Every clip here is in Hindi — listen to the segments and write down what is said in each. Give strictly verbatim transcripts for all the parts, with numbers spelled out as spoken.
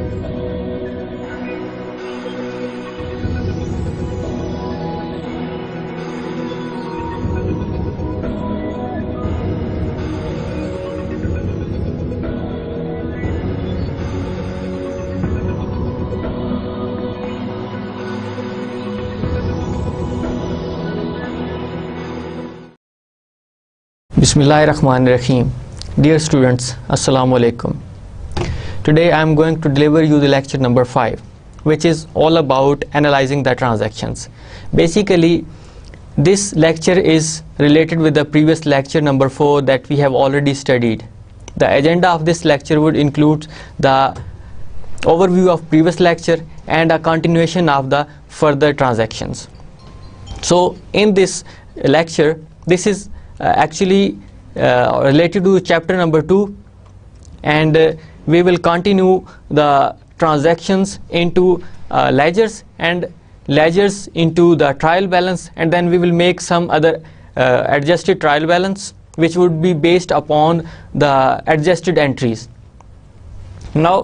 Bismillahirrahmanirrahim. Dear students, Assalamu alaikum. Today I am going to deliver you the lecture number five, which is all about analyzing the transactions. Basically, this lecture is related with the previous lecture number four that we have already studied. The agenda of this lecture would include the overview of previous lecture and a continuation of the further transactions. So in this lecture, this is Uh, actually uh, related to chapter number two, and uh, we will continue the transactions into uh, ledgers and ledgers into the trial balance, and then we will make some other uh, adjusted trial balance which would be based upon the adjusted entries. Now,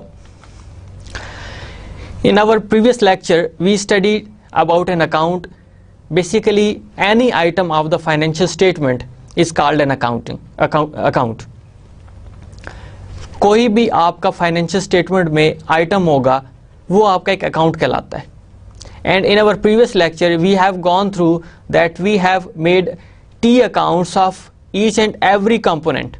in our previous lecture we studied about an account. Basically, any item of the financial statement is called an accounting account account कोई भी आपका फाइनेंशियल स्टेटमेंट में आइटम होगा वो आपका एक अकाउंट कहलाता है. And in our previous lecture we have gone through that we have made T accounts of each and every component.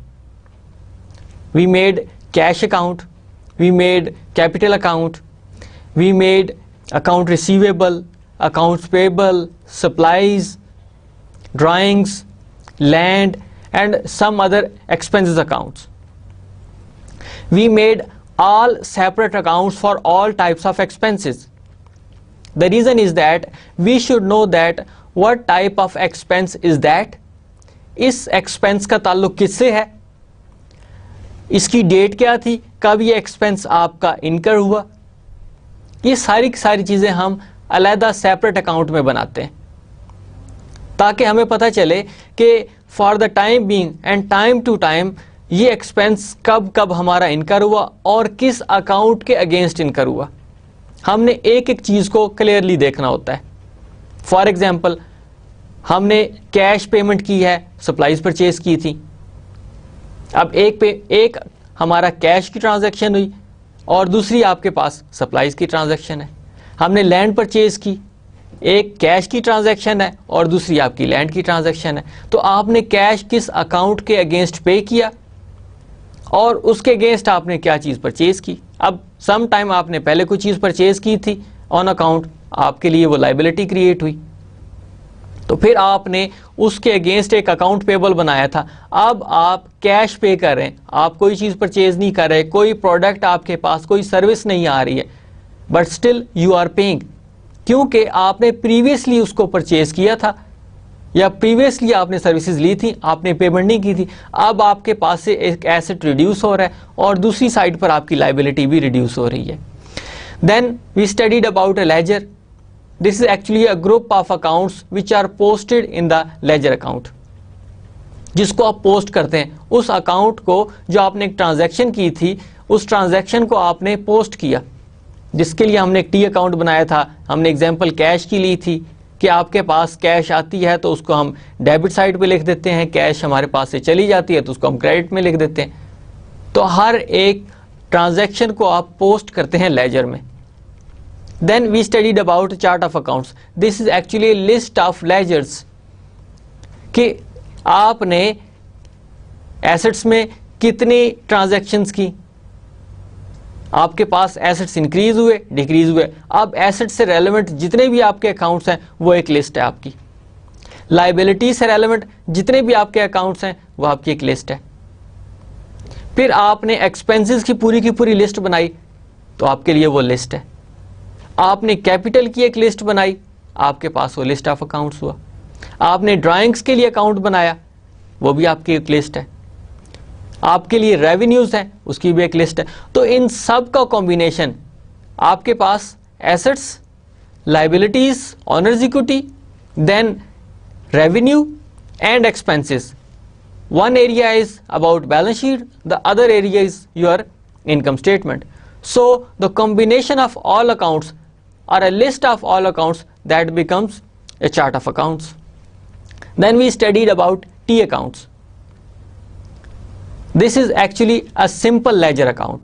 We made cash account, we made capital account, we made account receivable, accounts payable, supplies, drawings, land and some other expenses accounts. We made all separate accounts for all types of expenses. The reason is that we should know that what type of expense is that, इस expense का ताल्लुक किससे है, इसकी डेट क्या थी, कब ये expense आपका incur हुआ. ये सारी सारी चीज़ें हम अलग सेपरेट अकाउंट में बनाते हैं ताकि हमें पता चले कि for the time being and time to time ये एक्सपेंस कब कब हमारा इनकर हुआ और किस अकाउंट के अगेंस्ट इनकर हुआ. हमने एक एक चीज़ को क्लियरली देखना होता है. फॉर एग्जांपल, हमने कैश पेमेंट की है, सप्लाईज परचेज की थी. अब एक पे एक हमारा कैश की ट्रांजैक्शन हुई और दूसरी आपके पास सप्लाईज की ट्रांजैक्शन है. हमने लैंड परचेज की, एक कैश की ट्रांजैक्शन है और दूसरी आपकी लैंड की ट्रांजैक्शन है. तो आपने कैश किस अकाउंट के अगेंस्ट पे किया और उसके अगेंस्ट आपने क्या चीज़ परचेज की. अब सम टाइम आपने पहले कोई चीज़ परचेज की थी ऑन अकाउंट, आपके लिए वो लाइबिलिटी क्रिएट हुई, तो फिर आपने उसके अगेंस्ट एक अकाउंट पेबल बनाया था. अब आप कैश पे कर रहे हैं, आप कोई चीज़ परचेज नहीं कर रहे, कोई प्रोडक्ट आपके पास, कोई सर्विस नहीं आ रही है, but still you are paying, क्योंकि आपने प्रीवियसली उसको परचेज किया था या प्रीवियसली आपने सर्विसेज ली थी, आपने पेमेंट नहीं की थी. अब आपके पास से एक एसेट रिड्यूस हो रहा है और दूसरी साइड पर आपकी लाइबिलिटी भी रिड्यूस हो रही है. Then we studied about a ledger. This is actually a group of accounts which are posted in the ledger account. जिसको आप पोस्ट करते हैं, उस अकाउंट को जो आपने एक ट्रांजैक्शन की थी, उस ट्रांजैक्शन को आपने पोस्ट किया, जिसके लिए हमने एक टी अकाउंट बनाया था. हमने एग्जांपल कैश की ली थी कि आपके पास कैश आती है तो उसको हम डेबिट साइड पे लिख देते हैं, कैश हमारे पास से चली जाती है तो उसको हम क्रेडिट में लिख देते हैं. तो हर एक ट्रांजैक्शन को आप पोस्ट करते हैं लेजर में. Then we studied about chart of accounts. This is actually list of ledgers कि आपने एसेट्स में कितनी ट्रांजैक्शंस की, आपके पास एसेट्स इंक्रीज हुए, डिक्रीज हुए. अब एसेट्स से रेलेवेंट जितने भी आपके अकाउंट्स हैं वो एक लिस्ट है आपकी. लाइबिलिटी से रेलेवेंट जितने भी आपके अकाउंट्स हैं वो आपकी एक लिस्ट है. फिर आपने एक्सपेंसेस की पूरी की पूरी लिस्ट बनाई तो आपके लिए वो लिस्ट है. आपने कैपिटल की एक लिस्ट बनाई, आपके पास वो लिस्ट ऑफ अकाउंट्स हुआ. आपने ड्राइंग्स के लिए अकाउंट बनाया, वो भी आपकी एक लिस्ट है. आपके लिए रेवेन्यूज है, उसकी भी एक लिस्ट है. तो इन सब का कॉम्बिनेशन आपके पास assets, liabilities, owners equity, then revenue and expenses. One area is about balance sheet, the other area is your income statement. So the combination of all accounts or a list of all accounts that becomes a chart of accounts. Then we studied about T accounts. This is actually a simple ledger account.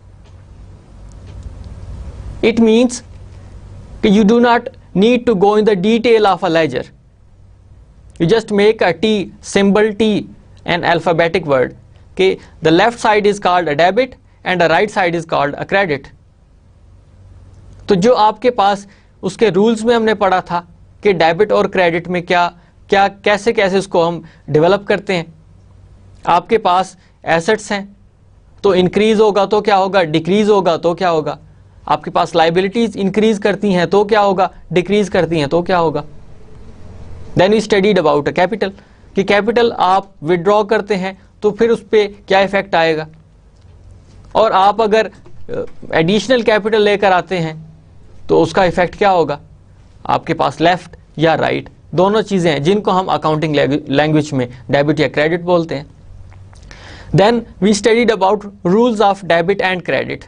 It means that you do not need to go in the detail of a ledger. You just make a T, symbol T, an alphabetic word. Okay, the left side is called a debit and the right side is called a credit. तो जो आपके पास उसके रूल्स में हमने पढ़ा था कि डेबिट और क्रेडिट में क्या क्या कैसे कैसे उसको हम डेवलप करते हैं. आपके पास एसेट्स हैं तो इंक्रीज होगा तो क्या होगा, डिक्रीज होगा तो क्या होगा. आपके पास लाइबिलिटीज इंक्रीज करती हैं तो क्या होगा, डिक्रीज करती हैं तो क्या होगा. Then we studied about a capital, कि कैपिटल आप विड्रॉ करते हैं तो फिर उस पर क्या इफेक्ट आएगा, और आप अगर एडिशनल कैपिटल लेकर आते हैं तो उसका इफेक्ट क्या होगा. आपके पास लेफ्ट या राइट right, दोनों चीजें हैं जिनको हम अकाउंटिंग लैंग्वेज में डेबिट या क्रेडिट बोलते हैं. Then we studied about rules of debit and credit.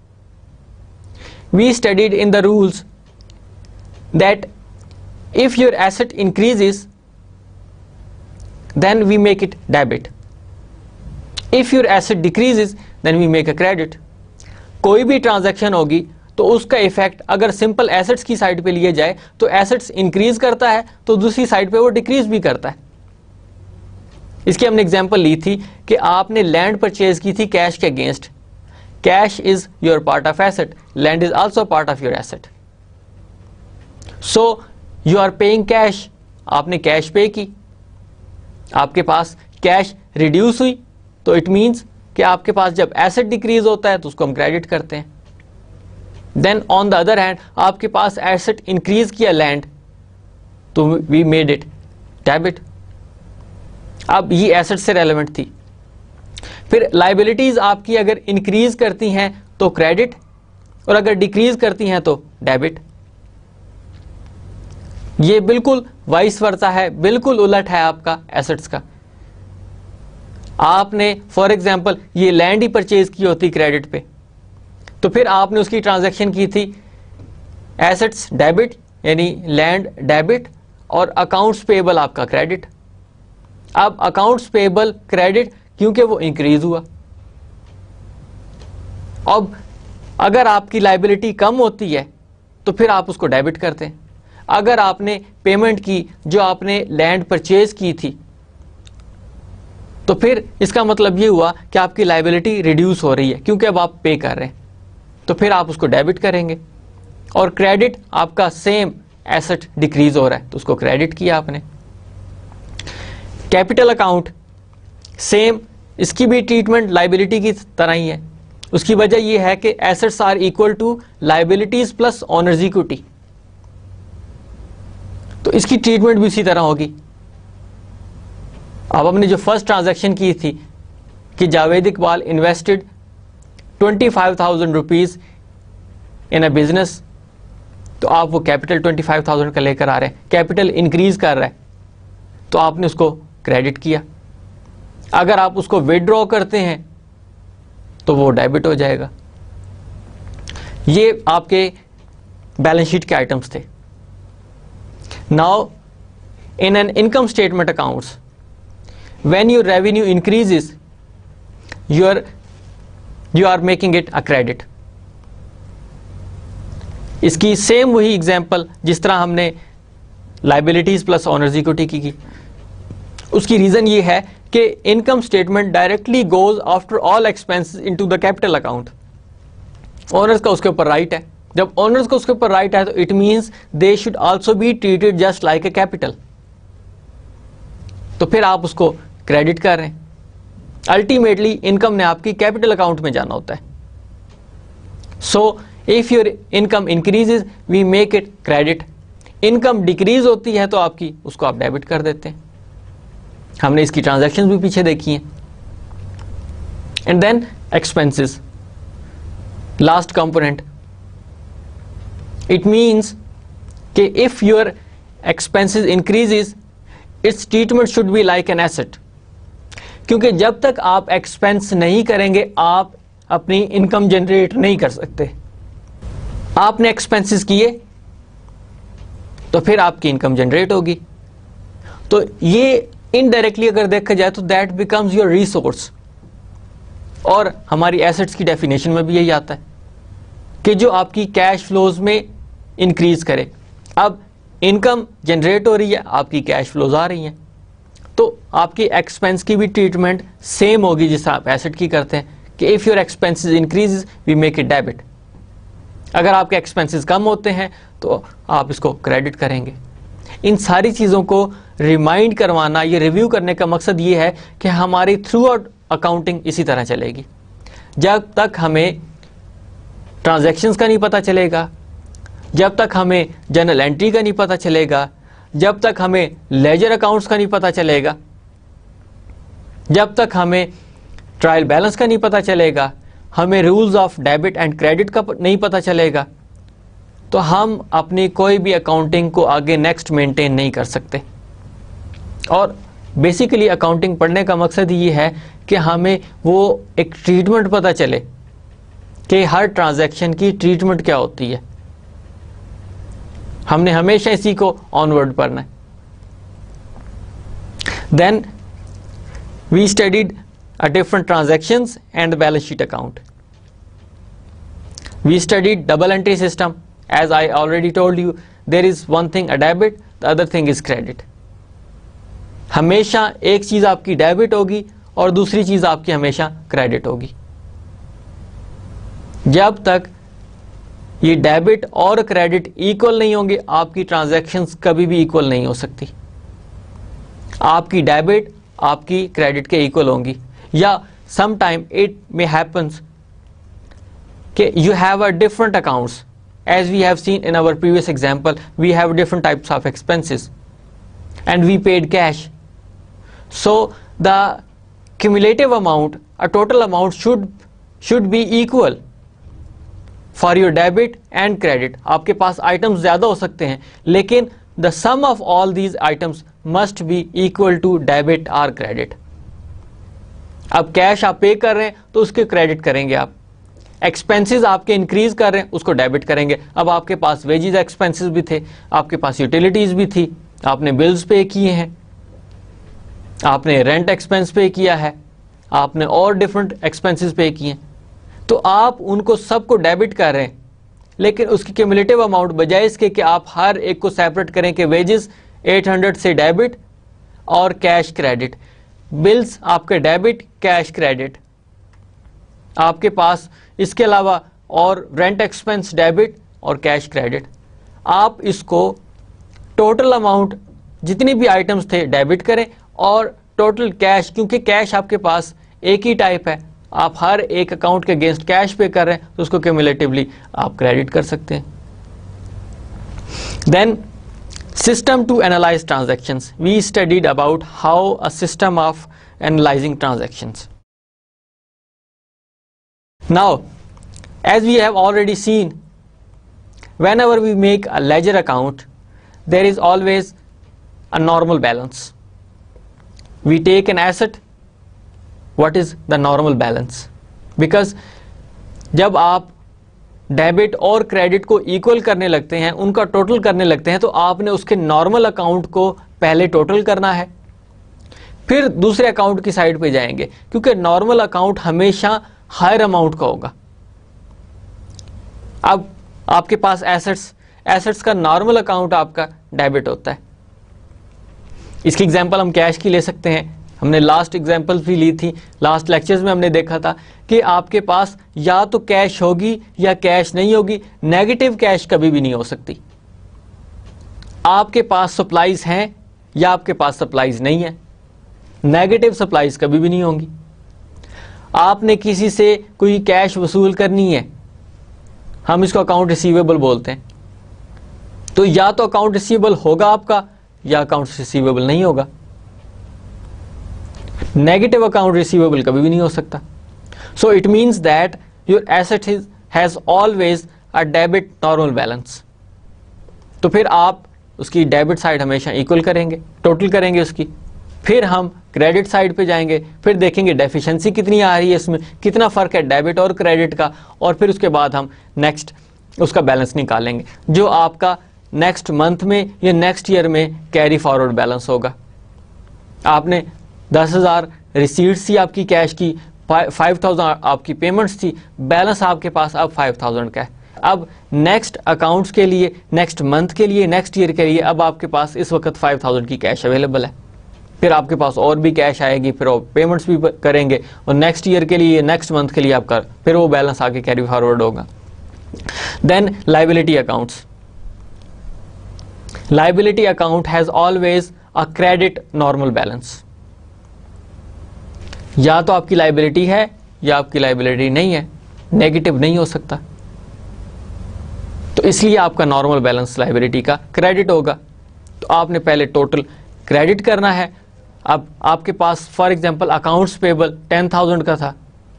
We studied in the rules that if your asset increases then we make it debit, if your asset decreases then we make a credit. कोई भी ट्रांजैक्शन होगी तो उसका इफेक्ट अगर सिंपल एसेट्स की साइड पे लिए जाए तो एसेट्स इंक्रीज करता है तो दूसरी साइड पे वो डिक्रीज भी करता है. इसकी हमने एग्जांपल ली थी कि आपने लैंड परचेज की थी कैश के against. Cash is your part of asset, land is also part of your asset. So you are paying cash, आपने कैश पे की, आपके पास कैश रिड्यूस हुई तो इट मीन्स कि आपके पास जब एसेट डिक्रीज होता है तो उसको हम क्रेडिट करते हैं. Then on the other hand आपके पास एसेट इंक्रीज किया लैंड तो वी मेड इट डेबिट. अब ये एसेट से रेलेवेंट थी. फिर लाइबिलिटीज आपकी अगर इंक्रीज करती हैं तो क्रेडिट और अगर डिक्रीज करती हैं तो डेबिट. ये बिल्कुल वाइस वर्सा है, बिल्कुल उलट है आपका एसेट्स का. आपने फॉर एग्जांपल ये लैंड ही परचेज की होती क्रेडिट पे तो फिर आपने उसकी ट्रांजैक्शन की थी एसेट्स डेबिट यानी लैंड डेबिट और अकाउंट्स पेबल आपका क्रेडिट. अब अकाउंट्स पेबल क्रेडिट क्योंकि वो इंक्रीज हुआ. अब अगर आपकी लाइबिलिटी कम होती है तो फिर आप उसको डेबिट करते हैं. अगर आपने पेमेंट की जो आपने लैंड परचेज की थी तो फिर इसका मतलब ये हुआ कि आपकी लाइबिलिटी रिड्यूस हो रही है क्योंकि अब आप पे कर रहे हैं तो फिर आप उसको डेबिट करेंगे. और क्रेडिट आपका सेम एसेट डिक्रीज हो रहा है तो उसको क्रेडिट किया आपने. कैपिटल अकाउंट सेम, इसकी भी ट्रीटमेंट लाइबिलिटी की तरह ही है. उसकी वजह यह है कि assets are equal to liabilities plus owners equity, तो इसकी ट्रीटमेंट भी उसी तरह होगी. अब हमने जो फर्स्ट ट्रांजैक्शन की थी कि Javed Iqbal invested twenty five thousand rupees in a business, तो आप वो कैपिटल ट्वेंटी फाइव थाउजेंड का लेकर आ रहे हैं, कैपिटल इंक्रीज कर रहा है तो आपने उसको क्रेडिट किया. अगर आप उसको विड्रॉ करते हैं तो वो डेबिट हो जाएगा. ये आपके बैलेंस शीट के आइटम्स थे. Now, in an income statement accounts, when your revenue increases, you are you are making it a credit. इसकी सेम वही एग्जांपल जिस तरह हमने लाइबिलिटीज प्लस ऑनर्स इक्विटी की की. उसकी रीजन ये है कि income statement directly goes after all expenses into the capital account. Owners का उसके ऊपर राइट है. जब ऑनर्स को उसके ऊपर राइट है तो it means they should also be treated just like a capital. तो फिर आप उसको क्रेडिट कर रहे हैं. अल्टीमेटली इनकम ने आपकी कैपिटल अकाउंट में जाना होता है. So if your income increases we make it credit. Income decrease होती है तो आपकी उसको आप डेबिट कर देते हैं. हमने इसकी ट्रांजैक्शंस भी पीछे देखी हैं. And then expenses, last component. It means कि if your expenses increases, its treatment should be like an asset. क्योंकि जब तक आप एक्सपेंस नहीं करेंगे आप अपनी इनकम जनरेट नहीं कर सकते। आपने एक्सपेंसेस किए तो फिर आपकी इनकम जनरेट होगी। तो ये इनडायरेक्टली अगर देखा जाए तो दैट बिकम्स योर रिसोर्स, और हमारी एसेट्स की डेफिनेशन में भी यही आता है कि जो आपकी कैश फ्लोज में इंक्रीज करे। अब इनकम जनरेट हो रही है, आपकी कैश फ्लोज आ रही हैं, तो आपकी एक्सपेंस की भी ट्रीटमेंट सेम होगी जिस आप एसेट की करते हैं कि if your expenses increase we make it debit. अगर आपके एक्सपेंसेस कम होते हैं तो आप इसको क्रेडिट करेंगे। इन सारी चीज़ों को रिमाइंड करवाना, ये रिव्यू करने का मकसद ये है कि हमारी थ्रू आउट अकाउंटिंग इसी तरह चलेगी। जब तक हमें ट्रांजैक्शंस का नहीं पता चलेगा, जब तक हमें जर्नल एंट्री का नहीं पता चलेगा, जब तक हमें लेजर अकाउंट्स का नहीं पता चलेगा, जब तक हमें ट्रायल बैलेंस का नहीं पता चलेगा, हमें rules of debit and credit का नहीं पता चलेगा, तो हम अपनी कोई भी अकाउंटिंग को आगे नेक्स्ट मेंटेन नहीं कर सकते। और बेसिकली अकाउंटिंग पढ़ने का मकसद ये है कि हमें वो एक ट्रीटमेंट पता चले कि हर ट्रांजैक्शन की ट्रीटमेंट क्या होती है। हमने हमेशा इसी को ऑनवर्ड पढ़ना है। Then we studied a different transactions and balance sheet account. We studied double entry system. As I already told you, there is one thing a debit, the other thing is credit. हमेशा एक चीज आपकी डेबिट होगी और दूसरी चीज आपकी हमेशा क्रेडिट होगी। जब तक ये डेबिट और क्रेडिट इक्वल नहीं होंगे, आपकी ट्रांजैक्शंस कभी भी इक्वल नहीं हो सकती। आपकी डेबिट आपकी क्रेडिट के इक्वल होंगी, या some time it may happens कि you have a different accounts. As we have seen in our previous example, we have different types of expenses and we paid cash. So the cumulative amount, a total amount should should be equal for your debit and credit. आपके पास items ज़्यादा हो सकते हैं, लेकिन the sum of all these items must be equal to debit or credit. अब कैश आप पे कर रहे हैं तो उसके क्रेडिट करेंगे आप। एक्सपेंसेस आपके इंक्रीज कर रहे हैं, उसको डेबिट करेंगे। अब आपके पास वेजेस एक्सपेंसेस भी थे, आपके पास यूटिलिटीज भी थी, आपने बिल्स पे किए हैं, आपने रेंट एक्सपेंस पे किया है, आपने और डिफरेंट एक्सपेंसेस पे किए हैं, तो आप उनको सबको डेबिट कर रहे हैं। लेकिन उसकी क्यूमुलेटिव अमाउंट बजाय इसके कि आप हर एक को सेपरेट करें कि वेजेस आठ सौ से डेबिट और कैश क्रेडिट, बिल्स आपके डेबिट कैश क्रेडिट, आपके पास इसके अलावा और रेंट एक्सपेंस डेबिट और कैश क्रेडिट, आप इसको टोटल अमाउंट जितनी भी आइटम्स थे डेबिट करें और टोटल कैश, क्योंकि कैश आपके पास एक ही टाइप है, आप हर एक अकाउंट के अगेंस्ट कैश पे कर रहे हैं तो उसको क्यूमुलेटिवली आप क्रेडिट कर सकते हैं। Then system to analyse transactions. We studied about how a system of analysing transactions. Now, as we have already seen, whenever we make a ledger account, there is always a normal balance. We take an asset, what is the normal balance? Because जब आप डेबिट और क्रेडिट को इक्वल करने लगते हैं, उनका टोटल करने लगते हैं, तो आपने उसके नॉर्मल अकाउंट को पहले टोटल करना है, फिर दूसरे अकाउंट की साइड पे जाएंगे, क्योंकि नॉर्मल अकाउंट हमेशा हायर अमाउंट का होगा। अब आपके पास एसेट्स एसेट्स का नॉर्मल अकाउंट आपका डेबिट होता है। इसकी एग्जांपल हम कैश की ले सकते हैं, हमने लास्ट एग्जांपल भी ली थी, लास्ट लेक्चर्स में हमने देखा था कि आपके पास या तो कैश होगी या कैश नहीं होगी, नेगेटिव कैश कभी भी नहीं हो सकती। आपके पास सप्लाईज हैं या आपके पास सप्लाईज नहीं है, नेगेटिव सप्लाईज कभी भी नहीं होंगी। आपने किसी से कोई कैश वसूल करनी है, हम इसको अकाउंट रिसीवेबल बोलते हैं, तो या तो अकाउंट रिसीवेबल होगा आपका या अकाउंट रिसीवेबल नहीं होगा। नेगेटिव अकाउंट रिसीवेबल कभी भी नहीं हो सकता। So it means that your asset has always a debit normal balance. तो फिर आप उसकी डेबिट साइड हमेशा इक्वल करेंगे, टोटल करेंगे उसकी, फिर हम क्रेडिट साइड पे जाएंगे, फिर देखेंगे डेफिशिएंसी कितनी आ रही है, इसमें कितना फ़र्क है डेबिट और क्रेडिट का, और फिर उसके बाद हम नेक्स्ट उसका बैलेंस निकालेंगे जो आपका नेक्स्ट मंथ में या नेक्स्ट ईयर में कैरी फॉरवर्ड बैलेंस होगा। आपने दस हज़ार रिसीट्स थी आपकी कैश की, फाइव थाउजेंड आपकी पेमेंट्स थी, बैलेंस आपके पास अब फाइव थाउजेंड का है। अब नेक्स्ट अकाउंट्स के लिए, नेक्स्ट मंथ के लिए, नेक्स्ट ईयर के लिए अब आपके पास इस वक्त फाइव थाउजेंड की कैश अवेलेबल है। फिर आपके पास और भी कैश आएगी, फिर आप पेमेंट्स भी करेंगे और नेक्स्ट ईयर के लिए, नेक्स्ट मंथ के लिए आपका फिर वो बैलेंस आगे कैरी फॉरवर्ड होगा। Then liability accounts. Liability account has always a credit normal balance. या तो आपकी लाइबिलिटी है या आपकी लाइबिलिटी नहीं है, नेगेटिव नहीं हो सकता, तो इसलिए आपका नॉर्मल बैलेंस लाइबिलिटी का क्रेडिट होगा। तो आपने पहले टोटल क्रेडिट करना है। अब आपके पास for example accounts payable ten thousand का था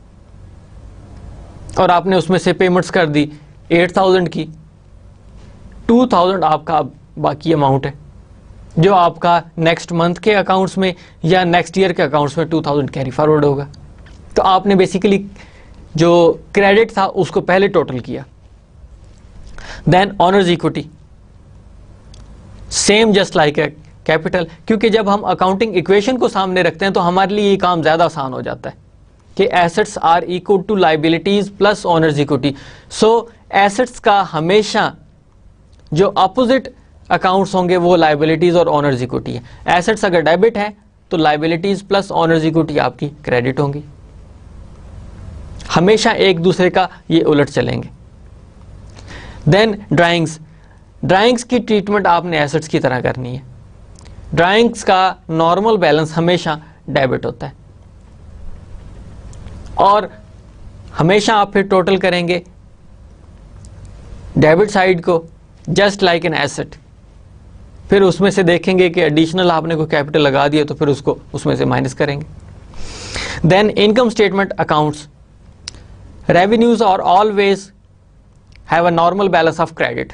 और आपने उसमें से पेमेंट्स कर दी एट थाउजेंड की, टू थाउजेंड आपका बाकी अमाउंट है जो आपका नेक्स्ट मंथ के अकाउंट्स में या नेक्स्ट ईयर के अकाउंट्स में टू थाउजेंड कैरी फॉरवर्ड होगा। तो आपने बेसिकली जो क्रेडिट था उसको पहले टोटल किया। Then owners equity, same just like a capital, क्योंकि जब हम अकाउंटिंग इक्वेशन को सामने रखते हैं तो हमारे लिए ये काम ज़्यादा आसान हो जाता है कि assets are equal to liabilities plus honours equity. So assets का हमेशा जो अपोजिट अकाउंट्स होंगे वो लाइबिलिटीज और ऑनर्स इक्विटी है। एसेट्स अगर डेबिट है तो लाइबिलिटीज प्लस ऑनर्स इक्विटी आपकी क्रेडिट होंगी, हमेशा एक दूसरे का ये उलट चलेंगे। देन ड्राइंग्स, ड्राइंग्स की ट्रीटमेंट आपने एसेट्स की तरह करनी है। ड्राइंग्स का नॉर्मल बैलेंस हमेशा डेबिट होता है और हमेशा आप फिर टोटल करेंगे डेबिट साइड को जस्ट लाइक एन एसेट, फिर उसमें से देखेंगे कि एडिशनल आपने कोई कैपिटल लगा दिया तो फिर उसको उसमें से माइनस करेंगे। Then income statement accounts, revenues are always have a normal balance of credit.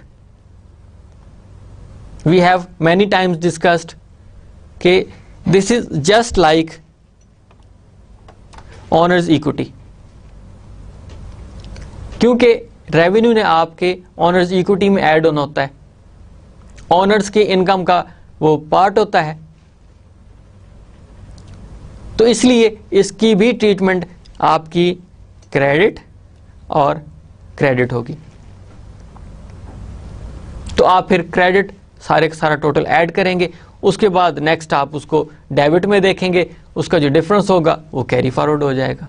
We have many times discussed कि this is just like owners equity, क्योंकि रेवेन्यू ने आपके ओनर्स इक्विटी में ऐड ऑन होता है, ओनर्स के इनकम का वो पार्ट होता है, तो इसलिए इसकी भी ट्रीटमेंट आपकी क्रेडिट और क्रेडिट होगी। तो आप फिर क्रेडिट सारे का सारा टोटल ऐड करेंगे, उसके बाद नेक्स्ट आप उसको डेबिट में देखेंगे, उसका जो डिफरेंस होगा वो कैरी फॉरवर्ड हो जाएगा।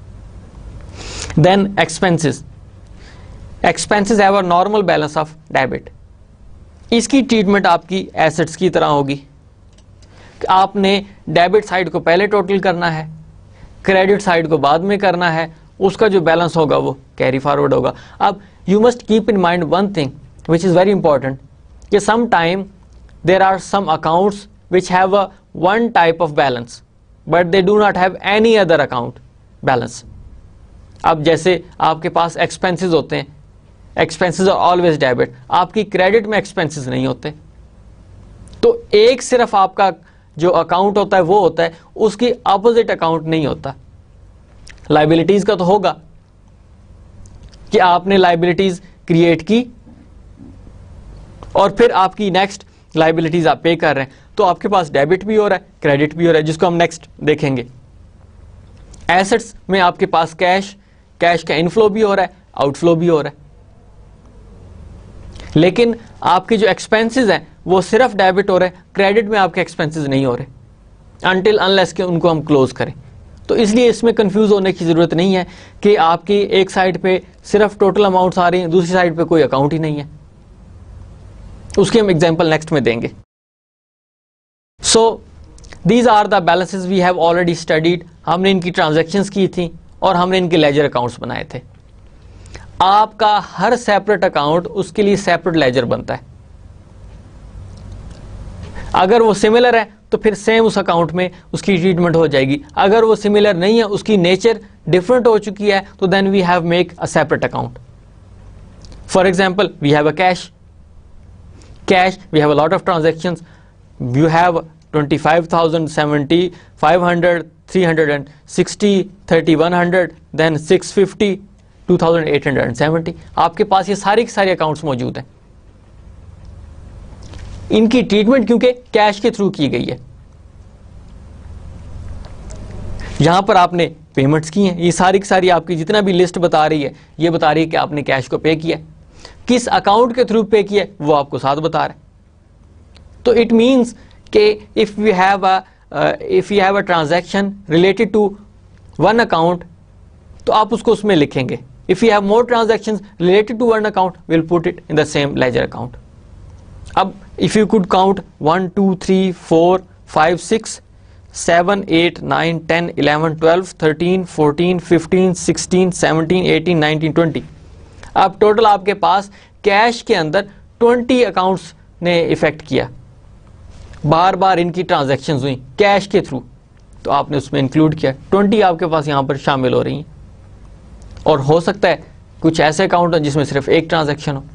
Then expenses, expenses have a normal balance of debit. इसकी ट्रीटमेंट आपकी एसेट्स की तरह होगी, आपने डेबिट साइड को पहले टोटल करना है, क्रेडिट साइड को बाद में करना है, उसका जो बैलेंस होगा वो कैरी फॉरवर्ड होगा। अब you must keep in mind one thing which is very important, कि sometime there are some accounts which have a one type of balance but they do not have any other account balance. अब जैसे आपके पास expenses होते हैं, expenses are always debit, आपकी credit में expenses नहीं होते, तो एक सिर्फ आपका जो अकाउंट होता है वो होता है, उसकी opposite account नहीं होता। liabilities का तो होगा कि आपने liabilities create की और फिर आपकी नेक्स्ट लाइबिलिटीज आप पे कर रहे हैं, तो आपके पास डेबिट भी हो रहा है, क्रेडिट भी हो रहा है, जिसको हम नेक्स्ट देखेंगे। एसेट्स में आपके पास कैश कैश का इनफ्लो भी हो रहा है, आउटफ्लो भी हो रहा है, लेकिन आपके जो एक्सपेंसेस हैं वो सिर्फ डेबिट हो रहे हैं, क्रेडिट में आपके एक्सपेंसेस नहीं हो रहे अनटिल अनलेस के उनको हम क्लोज करें। तो इसलिए इसमें कंफ्यूज होने की ज़रूरत नहीं है कि आपकी एक साइड पे सिर्फ टोटल अमाउंट्स आ रही हैं, दूसरी साइड पे कोई अकाउंट ही नहीं है। उसके हम एग्जाम्पल नेक्स्ट में देंगे। So these are the balances we have already studied, हमने इनकी ट्रांजैक्शंस की थी और हमने इनके लेजर अकाउंट्स बनाए थे। आपका हर सेपरेट अकाउंट उसके लिए सेपरेट लेजर बनता है, अगर वो सिमिलर है तो फिर सेम उस अकाउंट में उसकी ट्रीटमेंट हो जाएगी, अगर वो सिमिलर नहीं है, उसकी नेचर डिफरेंट हो चुकी है, तो then we have make a separate account. For example we have a cash, cash we have a lot of transactions, you have twenty five thousand, seventy, five hundred, three hundred sixty, thirty, one hundred, then six fifty, two thousand eight hundred seventy. आपके पास ये सारे के सारे अकाउंट्स मौजूद हैं। इनकी ट्रीटमेंट क्योंकि कैश के थ्रू की गई है। यहां पर आपने पेमेंट्स की हैं, ये सारी की सारी आपकी जितना भी लिस्ट बता रही है ये बता रही है कि आपने कैश को पे किया, किस अकाउंट के थ्रू पे किया वो आपको साथ बता रहा है। तो इट मींस कि if we have a if you have a transaction related to one account तो आप उसको उसमें लिखेंगे। If you have more transactions related to one account will put it in the same ledger account. अब if you could count one two three four five six seven eight nine ten eleven twelve thirteen fourteen fifteen sixteen seventeen eighteen nineteen twenty, अब टोटल आपके पास कैश के अंदर ट्वेंटी अकाउंट्स ने इफेक्ट किया, बार बार इनकी ट्रांजैक्शंस हुई कैश के थ्रू, तो आपने उसमें इंक्लूड किया। ट्वेंटी आपके पास यहाँ पर शामिल हो रही हैं। और हो सकता है कुछ ऐसे अकाउंट हो जिसमें सिर्फ एक ट्रांजैक्शन हो।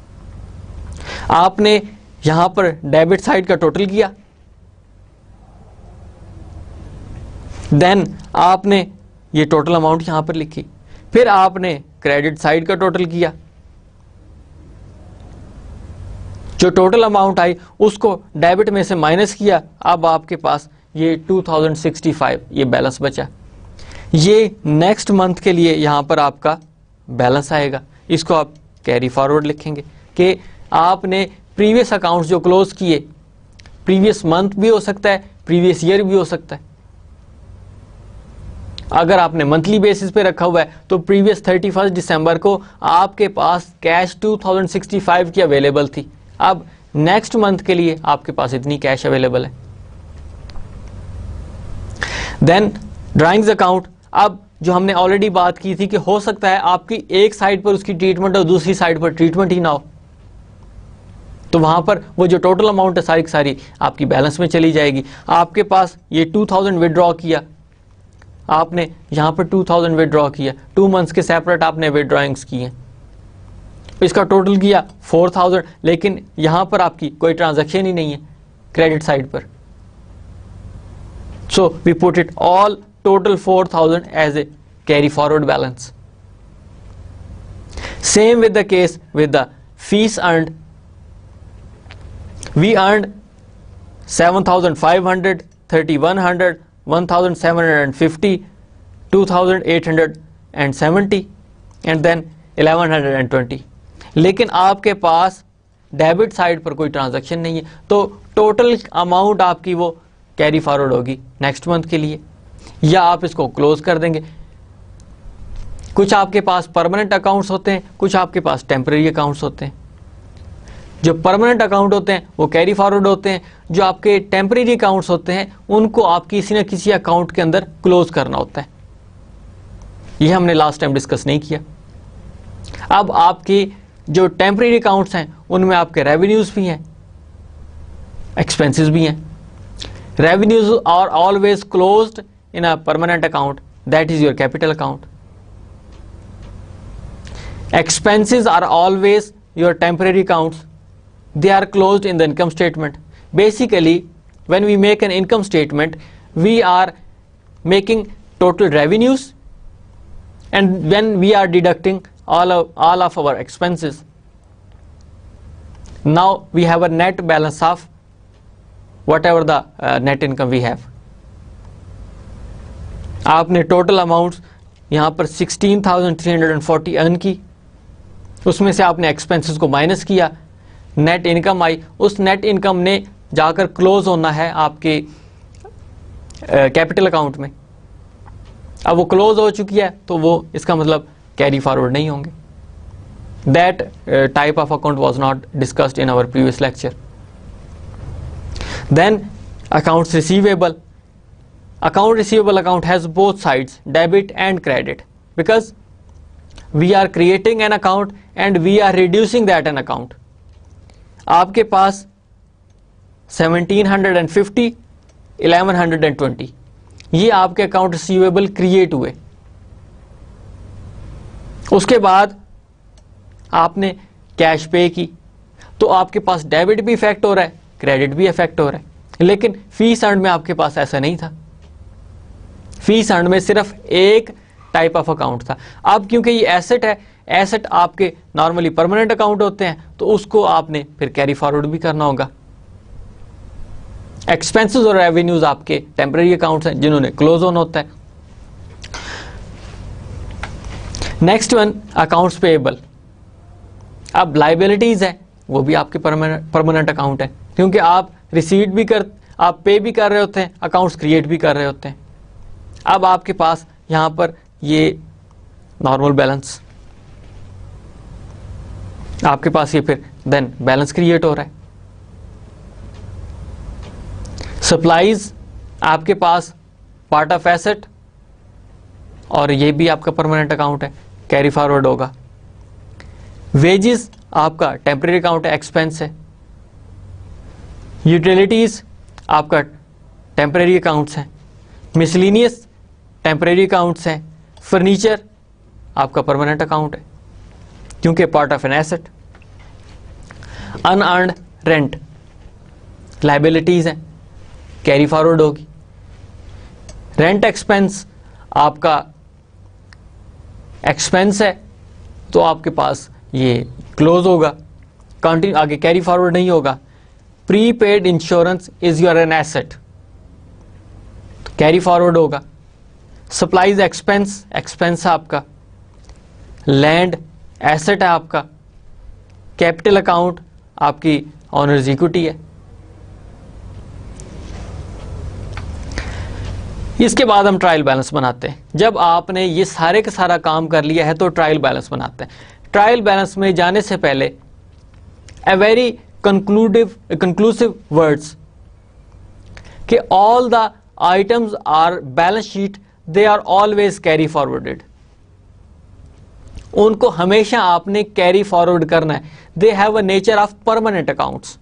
आपने यहां पर डेबिट साइड का टोटल किया, देन आपने ये टोटल अमाउंट यहां पर लिखी, फिर आपने क्रेडिट साइड का टोटल किया, जो टोटल अमाउंट आई उसको डेबिट में से माइनस किया, अब आपके पास ये टू थाउजेंड सिक्सटी फाइव ये बैलेंस बचा। ये नेक्स्ट मंथ के लिए यहां पर आपका बैलेंस आएगा, इसको आप कैरी फॉरवर्ड लिखेंगे कि आपने प्रीवियस अकाउंट्स जो क्लोज किए, प्रीवियस मंथ भी हो सकता है, प्रीवियस ईयर भी हो सकता है। अगर आपने मंथली बेसिस पे रखा हुआ है तो प्रीवियस थर्टी फर्स्ट दिसंबर को आपके पास cash two thousand sixty five की अवेलेबल थी, अब नेक्स्ट मंथ के लिए आपके पास इतनी कैश अवेलेबल है। देन ड्राइंग्स अकाउंट, अब जो हमने ऑलरेडी बात की थी कि हो सकता है आपकी एक साइड पर उसकी ट्रीटमेंट और दूसरी साइड पर ट्रीटमेंट ही ना हो, तो वहां पर वो जो टोटल अमाउंट है सारी की सारी आपकी बैलेंस में चली जाएगी। आपके पास ये टू थाउजेंड विड्रॉ किया, आपने यहां पर टू थाउजेंड विड्रॉ किया, टू मंथ्स के सेपरेट आपने विड्रॉइंग्स किए, इसका टोटल किया फोर थाउजेंड, लेकिन यहां पर आपकी कोई ट्रांजैक्शन ही नहीं है क्रेडिट साइड पर, so we put it all total four thousand as a carry forward balance. Same with the case with the fees earned. We earned seven thousand five hundred, thirty-one hundred, one thousand seven hundred fifty, two thousand eight hundred seventy and then eleven hundred twenty. लेकिन आपके पास डेबिट साइड पर कोई ट्रांजैक्शन नहीं है, तो टोटल अमाउंट आपकी वो कैरी फॉरवर्ड होगी नेक्स्ट मंथ के लिए, या आप इसको क्लोज कर देंगे। कुछ आपके पास परमानेंट अकाउंट्स होते हैं, कुछ आपके पास टेम्परेरी अकाउंट्स होते हैं। जो परमानेंट अकाउंट होते हैं वो कैरी फॉरवर्ड होते हैं, जो आपके टेम्परेरी अकाउंट्स होते हैं उनको आप किसी न किसी अकाउंट के अंदर क्लोज करना होता है। ये हमने लास्ट टाइम डिस्कस नहीं किया। अब आपकी जो टेम्परेरी अकाउंट्स हैं उनमें आपके रेवेन्यूज भी हैं, एक्सपेंसेस भी हैं। Revenues are always closed in a permanent account, that is your capital account. Expenses are always your temporary accounts, they are closed in the income statement. Basically when we make an income statement we are making total revenues and when we are deducting all of all of our expenses, now we have a net balance of whatever the uh, net income we have. आपने टोटल अमाउंट यहाँ पर sixteen thousand three hundred forty earn की, उसमें से आपने एक्सपेंसेस को माइनस किया, नेट इनकम आई, उस नेट इनकम ने जाकर क्लोज होना है आपके कैपिटल uh, अकाउंट में। अब वो क्लोज हो चुकी है तो वो इसका मतलब कैरी फॉरवर्ड नहीं होंगे। That type of account was not discussed in our previous lecture. Then accounts receivable, account receivable account has both sides, debit and credit, because we are creating an account and we are reducing that an account. आपके पास सेवनटीन फिफ्टी, इलेवन ट्वेंटी ये आपके अकाउंट रिसीवेबल क्रिएट हुए, उसके बाद आपने कैश पे की, तो आपके पास डेबिट भी इफेक्ट हो रहा है, क्रेडिट भी इफेक्ट हो रहा है। लेकिन फीस अर्न में आपके पास ऐसा नहीं था। फीस अर्न में सिर्फ एक टाइप ऑफ अकाउंट था। अब क्योंकि ये एसेट है, एसेट आपके नॉर्मली परमानेंट अकाउंट होते हैं, तो उसको आपने फिर कैरी फॉरवर्ड भी करना होगा। एक्सपेंसेस और रेवेन्यूज आपके टेम्पररी अकाउंट्स हैं जिन्होंने क्लोज ऑन होता है। Next one accounts payable. अब लाइबिलिटीज है, वो भी आपके परमानेंट अकाउंट है, क्योंकि आप रिसीट भी कर, आप पे भी कर रहे होते हैं, अकाउंट्स क्रिएट भी कर रहे होते हैं। अब आपके पास यहां पर ये नॉर्मल बैलेंस, आपके पास ये फिर देन बैलेंस क्रिएट हो रहा है। सप्लाईज आपके पास पार्ट ऑफ एसेट, और ये भी आपका परमानेंट अकाउंट है, कैरी फॉरवर्ड होगा। वेजेस आपका टेम्परेरी अकाउंट है, एक्सपेंस है। यूटिलिटीज आपका टेम्परेरी अकाउंट्स हैं। मिसलिनियस टेम्परेरी अकाउंट्स हैं। फर्नीचर आपका परमानेंट अकाउंट है क्योंकि part of an asset. Unearned rent liabilities हैं, कैरी फॉरवर्ड होगी। रेंट एक्सपेंस आपका एक्सपेंस है, तो आपके पास ये क्लोज होगा, कंटिन्यू आगे कैरी फॉरवर्ड नहीं होगा। Prepaid insurance is your an asset, तो कैरी फॉरवर्ड होगा। सप्लाईज एक्सपेंस, एक्सपेंस है आपका। लैंड एसेट है आपका। कैपिटल अकाउंट आपकी ऑनर्स इक्विटी है। इसके बाद हम ट्रायल बैलेंस बनाते हैं। जब आपने ये सारे का सारा काम कर लिया है तो ट्रायल बैलेंस बनाते हैं। ट्रायल बैलेंस में जाने से पहले a very conclusive conclusive words कि all the items are balance sheet, they are always carry forwarded. उनको हमेशा आपने कैरी फॉरवर्ड करना है। They have a nature of permanent accounts.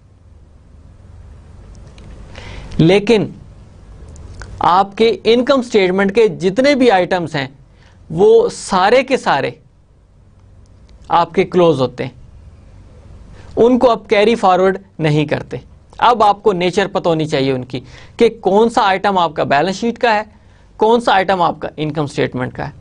लेकिन आपके इनकम स्टेटमेंट के जितने भी आइटम्स हैं वो सारे के सारे आपके क्लोज होते हैं, उनको आप कैरी फॉरवर्ड नहीं करते। अब आपको नेचर पता होनी चाहिए उनकी कि कौन सा आइटम आपका बैलेंस शीट का है, कौन सा आइटम आपका इनकम स्टेटमेंट का है।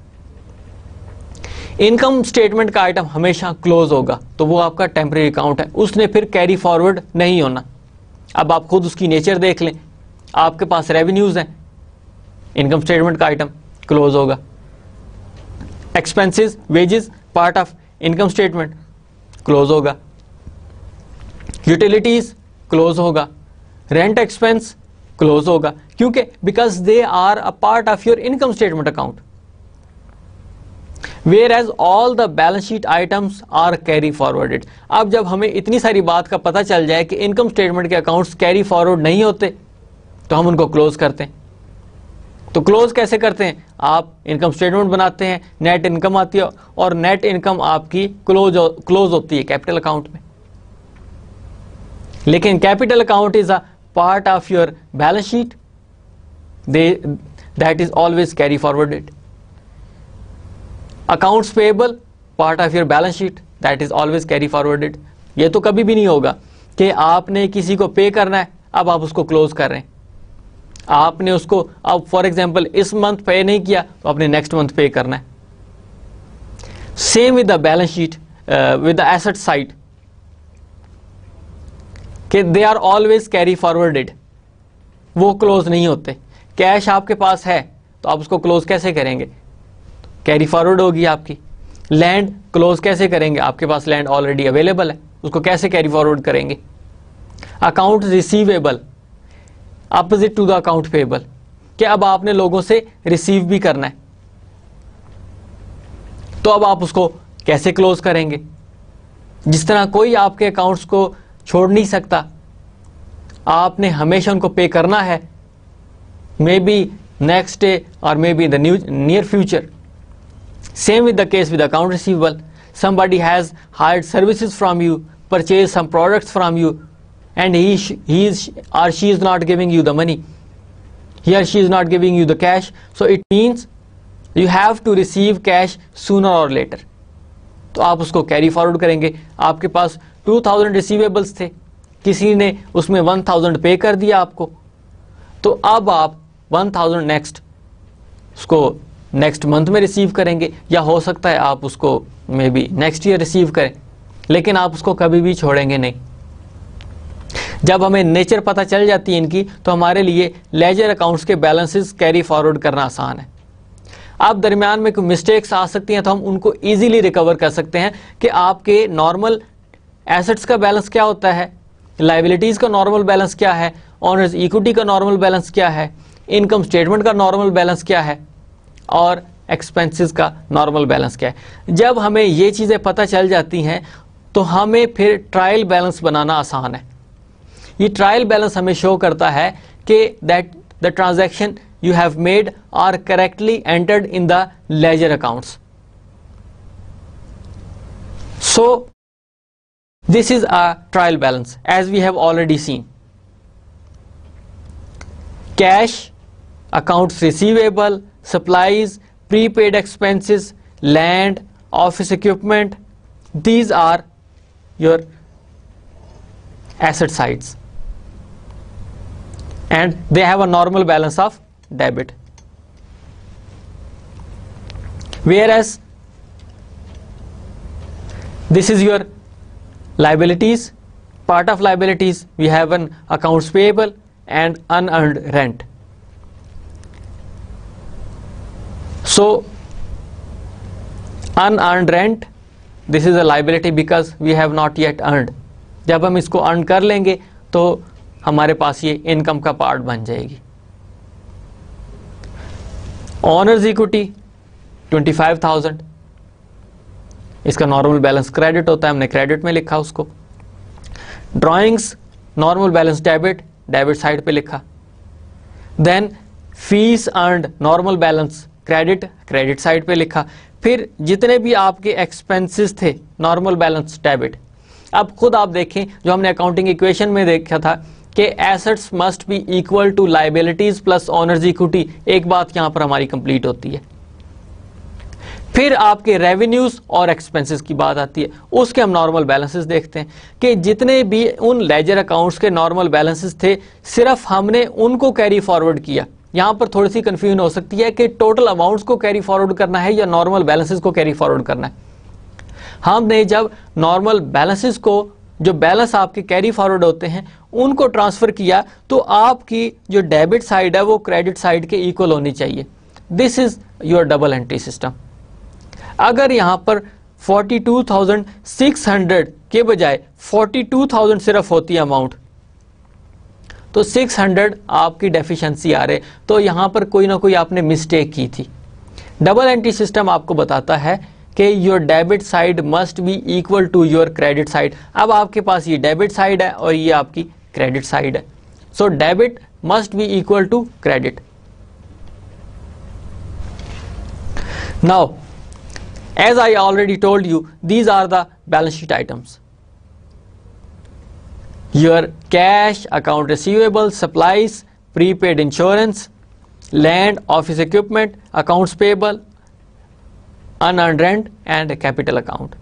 इनकम स्टेटमेंट का आइटम हमेशा क्लोज होगा, तो वो आपका टेम्परेरी अकाउंट है, उसने फिर कैरी फॉरवर्ड नहीं होना। अब आप खुद उसकी नेचर देख लें। आपके पास रेवेन्यूज हैं, इनकम स्टेटमेंट का आइटम क्लोज होगा। Expenses wages part of income statement close होगा। यूटिलिटीज क्लोज होगा। रेंट एक्सपेंस क्लोज होगा, क्योंकि because they are a part of your income statement account. Whereas all the balance sheet items are carry forwarded. अब जब हमें इतनी सारी बात का पता चल जाए कि इनकम स्टेटमेंट के अकाउंट्स कैरी फॉरवर्ड नहीं होते, तो हम उनको क्लोज करते हैं। तो क्लोज कैसे करते हैं? आप इनकम स्टेटमेंट बनाते हैं, नेट इनकम आती है, और नेट इनकम आपकी क्लोज क्लोज होती है कैपिटल अकाउंट में। लेकिन capital account is a part of your balance sheet, they that is always carry forwarded. Accounts payable part of your balance sheet, that is always carry forwarded. ये तो कभी भी नहीं होगा कि आपने किसी को पे करना है, अब आप उसको क्लोज कर रहे हैं। आपने उसको अब फॉर एग्जांपल इस मंथ पे नहीं किया तो आपने नेक्स्ट मंथ पे करना है। Same with the balance sheet, with the asset side, कि they are always carry forwarded, वो क्लोज नहीं होते। कैश आपके पास है तो आप उसको क्लोज कैसे करेंगे? कैरी फॉरवर्ड होगी आपकी। लैंड क्लोज कैसे करेंगे? आपके पास लैंड ऑलरेडी अवेलेबल है, उसको कैसे कैरी फॉरवर्ड करेंगे? Account receivable opposite to the account payable, कि अब आपने लोगों से रिसीव भी करना है, तो अब आप उसको कैसे क्लोज करेंगे? जिस तरह कोई आपके अकाउंट्स को छोड़ नहीं सकता, आपने हमेशा उनको पे करना है, मे बी नेक्स्ट डे और मे be the new near future. Same with the case with account receivable, somebody has hired services from you, purchased some products from you, and he he is or she is not giving you the money, he or she is not giving you the cash, so it means you have to receive cash sooner or later। तो आप उसको कैरी फॉरवर्ड करेंगे। आपके पास टू थाउजेंड रिसीवेबल्स थे, किसी ने उसमें वन थाउजेंड पे कर दिया आपको, तो अब आप वन थाउजेंड नेक्स्ट उसको नेक्स्ट मंथ में रिसीव करेंगे, या हो सकता है आप उसको may be next year receive करें, लेकिन आप उसको कभी भी छोड़ेंगे नहीं। जब हमें नेचर पता चल जाती है इनकी, तो हमारे लिए लेजर अकाउंट्स के बैलेंसेस कैरी फॉरवर्ड करना आसान है। आप दरमियान में कोई मिस्टेक्स आ सकती हैं तो हम उनको इजीली रिकवर कर सकते हैं कि आपके नॉर्मल एसेट्स का बैलेंस क्या होता है, लायबिलिटीज़ का नॉर्मल बैलेंस क्या है, ऑनर्स इक्विटी का नॉर्मल बैलेंस क्या है, इनकम स्टेटमेंट का नॉर्मल बैलेंस क्या है, और एक्सपेंसेस का नॉर्मल बैलेंस क्या है। जब हमें ये चीज़ें पता चल जाती हैं तो हमें फिर ट्रायल बैलेंस बनाना आसान है। ये ट्रायल बैलेंस हमें शो करता है कि that the transaction you have made are correctly entered in the ledger accounts. So this is a trial balance as we have already seen. Cash, accounts receivable, supplies, prepaid expenses, land, office equipment, these are your asset sides, and they have a normal balance of debit. Whereas this is your liabilities. Part of liabilities we have an accounts payable and unearned rent. So unearned rent, this is a liability because we have not yet earned. जब हम इसको earn कर लेंगे तो हमारे पास ये इनकम का पार्ट बन जाएगी। Owner's equity twenty five thousand, इसका नॉर्मल बैलेंस क्रेडिट होता है, हमने क्रेडिट में लिखा उसको। Drawings normal balance debit, debit side पे लिखा। Then fees earned normal balance credit, credit side पे लिखा। फिर जितने भी आपके एक्सपेंसेस थे नॉर्मल बैलेंस डेबिट। अब खुद आप देखें, जो हमने अकाउंटिंग इक्वेशन में देखा था कि assets must be equal to liabilities plus honours equity, एक बात यहां पर हमारी कंप्लीट होती है। फिर आपके रेवेन्यूज और एक्सपेंसेस की बात आती है, उसके हम नॉर्मल बैलेंसेस देखते हैं कि जितने भी उन लेजर अकाउंट्स के नॉर्मल बैलेंसेस थे सिर्फ हमने उनको कैरी फॉरवर्ड किया। यहां पर थोड़ी सी कंफ्यूजन हो सकती है कि टोटल अमाउंट्स को कैरी फॉरवर्ड करना है या नॉर्मल बैलेंसेस को कैरी फॉरवर्ड करना है। हमने जब नॉर्मल बैलेंसेस को, जो बैलेंस आपके कैरी फॉरवर्ड होते हैं, उनको ट्रांसफर किया तो आपकी जो डेबिट साइड है वो क्रेडिट साइड के इक्वल होनी चाहिए। This is your double entry system. अगर यहां पर forty two thousand six hundred के बजाय फोर्टी टू थाउजेंड सिर्फ होती है अमाउंट, तो सिक्स हंड्रेड आपकी डेफिशिएंसी आ रहे, तो यहां पर कोई ना कोई आपने मिस्टेक की थी। डबल एंट्री सिस्टम आपको बताता है कि your debit side must be equal to your credit side. अब आपके पास ये डेबिट साइड है और ये आपकी क्रेडिट साइड है, so debit must be equal to credit. Now as I already told you, these are the balance sheet items. Your cash, account receivable, supplies, prepaid insurance, land, office equipment, accounts payable, unearned rent and capital account.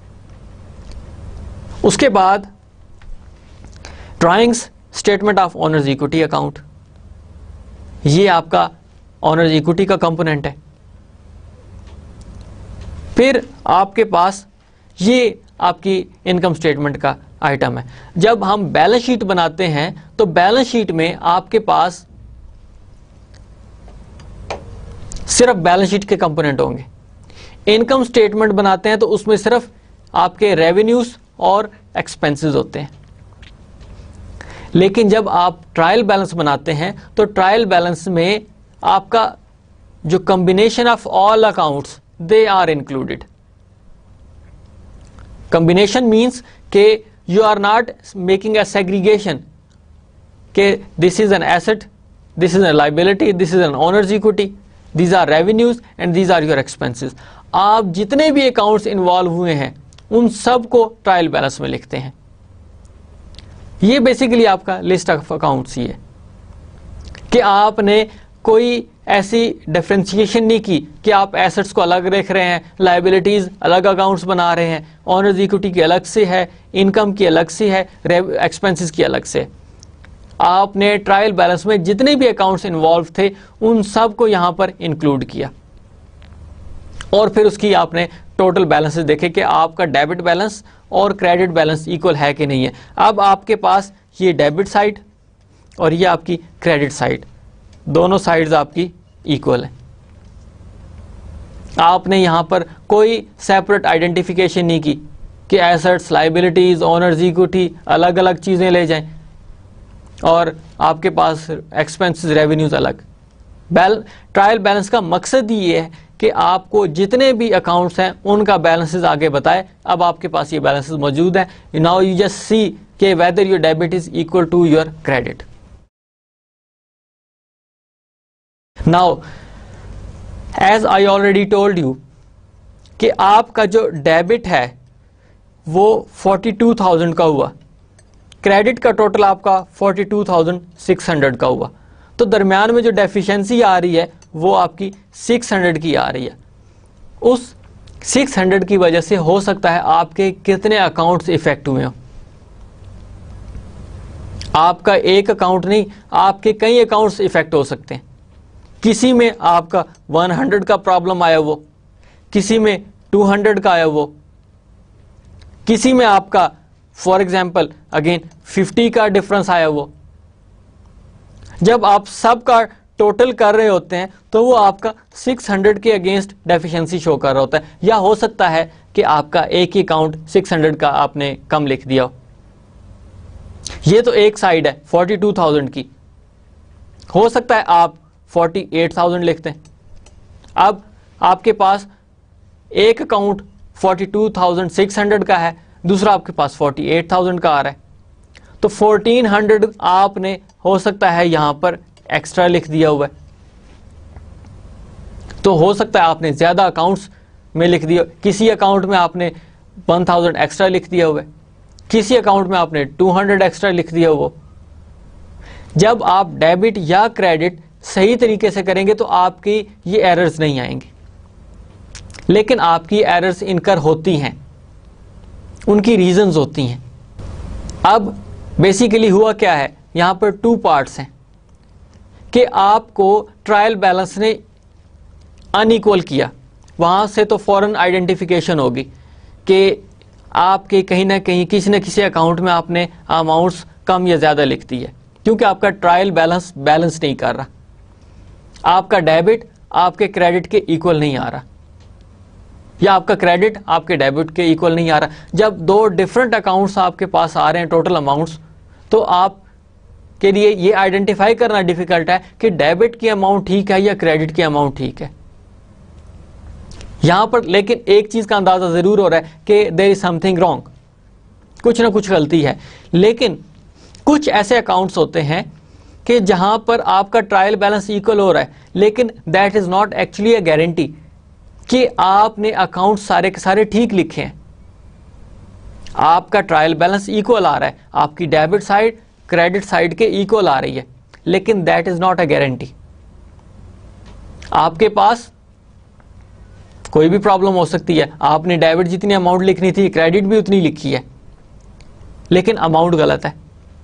उसके बाद drawings, statement of owners equity account, ये आपका owners equity का कंपोनेंट है। फिर आपके पास ये आपकी इनकम स्टेटमेंट का आइटम है। जब हम बैलेंस शीट बनाते हैं तो बैलेंस शीट में आपके पास सिर्फ बैलेंस शीट के कंपोनेंट होंगे। इनकम स्टेटमेंट बनाते हैं तो उसमें सिर्फ आपके रेवेन्यूज और एक्सपेंसेस होते हैं। लेकिन जब आप ट्रायल बैलेंस बनाते हैं तो ट्रायल बैलेंस में आपका जो combination of all accounts they are included. Combination means कि you are not making a segregation कि this is an asset, this is a liability, this is an owner's equity, these are revenues and these are your expenses. आप जितने भी अकाउंट्स इन्वॉल्व हुए हैं उन सब को ट्रायल बैलेंस में लिखते हैं। ये बेसिकली आपका लिस्ट ऑफ अकाउंट्स ही है कि आपने कोई ऐसी डिफरेंशिएशन नहीं की कि आप एसेट्स को अलग रख रहे हैं, लायबिलिटीज अलग अकाउंट्स बना रहे हैं, ऑनर्स इक्विटी की अलग से है, इनकम की अलग से है, एक्सपेंसेस की अलग से। आपने ट्रायल बैलेंस में जितने भी अकाउंट्स इन्वॉल्व थे उन सब को यहां पर इंक्लूड किया और फिर उसकी आपने टोटल बैलेंसेस देखे कि आपका डेबिट बैलेंस और क्रेडिट बैलेंस इक्वल है कि नहीं है। अब आपके पास ये डेबिट साइड और ये आपकी क्रेडिट साइड, दोनों साइड्स आपकी इक्वल है। आपने यहां पर कोई सेपरेट आइडेंटिफिकेशन नहीं की कि एसेट्स, लायबिलिटीज, ओनर्स इक्विटी अलग अलग चीजें ले जाएं और आपके पास एक्सपेंसेस, रेवेन्यूज अलग। बैल ट्रायल बैलेंस का मकसद ये है कि आपको जितने भी अकाउंट्स हैं उनका बैलेंसेस आगे बताए। अब आपके पास ये बैलेंसेस मौजूद हैं। नाउ यू जस्ट सी कि whether your debit is equal to your credit. Now as I already told you कि आपका जो डेबिट है वो बयालीस हज़ार का हुआ, क्रेडिट का टोटल आपका बयालीस हज़ार छह सौ का हुआ, तो दरमियान में जो डेफिशिएंसी आ रही है वो आपकी छह सौ की आ रही है। उस छह सौ की वजह से हो सकता है आपके कितने अकाउंट्स इफेक्ट हुए हो। आपका एक अकाउंट नहीं, आपके कई अकाउंट्स इफेक्ट हो सकते हैं। किसी में आपका सौ का प्रॉब्लम आया वो, किसी में दो सौ का आया वो, किसी में आपका फॉर एग्जांपल अगेन पचास का डिफरेंस आया वो। जब आप सब का टोटल कर रहे होते हैं तो वो आपका छह सौ के अगेंस्ट डेफिशिएंसी शो कर रहा होता है, या हो सकता है कि आपका एक ही अकाउंट छह सौ का आपने कम लिख दिया हो। ये तो एक साइड है बयालीस हज़ार की, हो सकता है आप अड़तालीस हज़ार लिखते हैं। अब आपके पास एक अकाउंट बयालीस हज़ार छह सौ का है, दूसरा आपके पास अड़तालीस हज़ार का आ रहा है, तो चौदह सौ आपने हो सकता है यहां पर एक्स्ट्रा लिख दिया हुआ है। तो हो सकता है आपने ज्यादा अकाउंट्स में लिख दिया, किसी अकाउंट में आपने एक हज़ार एक्स्ट्रा लिख दिया हुआ है, किसी अकाउंट में आपने दो सौ एक्स्ट्रा लिख दिया हुआ। जब आप डेबिट या क्रेडिट सही तरीके से करेंगे तो आपकी ये एरर्स नहीं आएंगी, लेकिन आपकी एरर्स इनकर होती हैं, उनकी रीजंस होती हैं। अब बेसिकली हुआ क्या है, यहां पर टू पार्ट्स हैं कि आपको ट्रायल बैलेंस ने अनइक्वल किया, वहां से तो फौरन आइडेंटिफिकेशन होगी कि आपके कहीं ना कहीं किसी न किसी अकाउंट में आपने अमाउंट्स कम या ज़्यादा लिख दी है, क्योंकि आपका ट्रायल बैलेंस बैलेंस नहीं कर रहा, आपका डेबिट आपके क्रेडिट के इक्वल नहीं आ रहा, या आपका क्रेडिट आपके डेबिट के इक्वल नहीं आ रहा। जब दो डिफरेंट अकाउंट्स आपके पास आ रहे हैं टोटल अमाउंट्स, तो आप के लिए ये आइडेंटिफाई करना डिफिकल्ट है कि डेबिट की अमाउंट ठीक है या क्रेडिट की अमाउंट ठीक है। यहां पर लेकिन एक चीज का अंदाजा जरूर हो रहा है कि देयर इज समथिंग रॉन्ग, कुछ ना कुछ गलती है। लेकिन कुछ ऐसे अकाउंट्स होते हैं कि जहां पर आपका ट्रायल बैलेंस इक्वल हो रहा है, लेकिन that is not actually a guarantee कि आपने अकाउंट सारे के सारे ठीक लिखे हैं। आपका ट्रायल बैलेंस इक्वल आ रहा है, आपकी डेबिट साइड क्रेडिट साइड के इक्वल आ रही है, लेकिन that is not a guarantee. आपके पास कोई भी प्रॉब्लम हो सकती है, आपने डेबिट जितनी अमाउंट लिखनी थी क्रेडिट भी उतनी लिखी है, लेकिन अमाउंट गलत है।